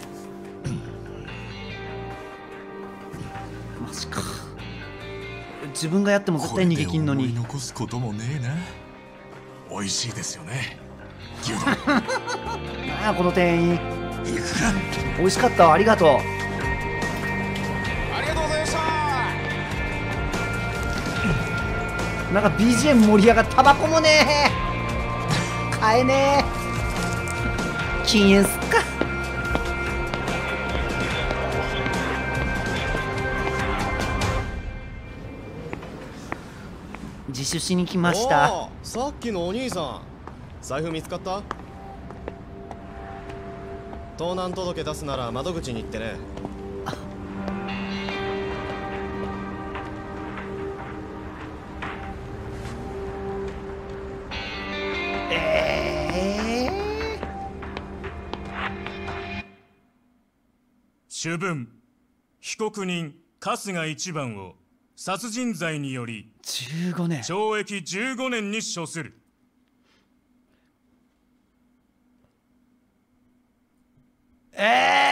マジか。自分がやっても絶対逃げきんのに。 これで思い残すこともねえな。美味しいですよね牛丼なんやこの店員。美味しかったわ、ありがとう。 ありがとうございました。 なんか BGM 盛り上がって、タバコもねえ買えねえ。禁煙すっか。自首しに来ました。 さっきのお兄さん財布見つかった？盗難届出すなら窓口に行ってね。 主文、被告人春日一番を殺人罪により 15年懲役15年に処する。 え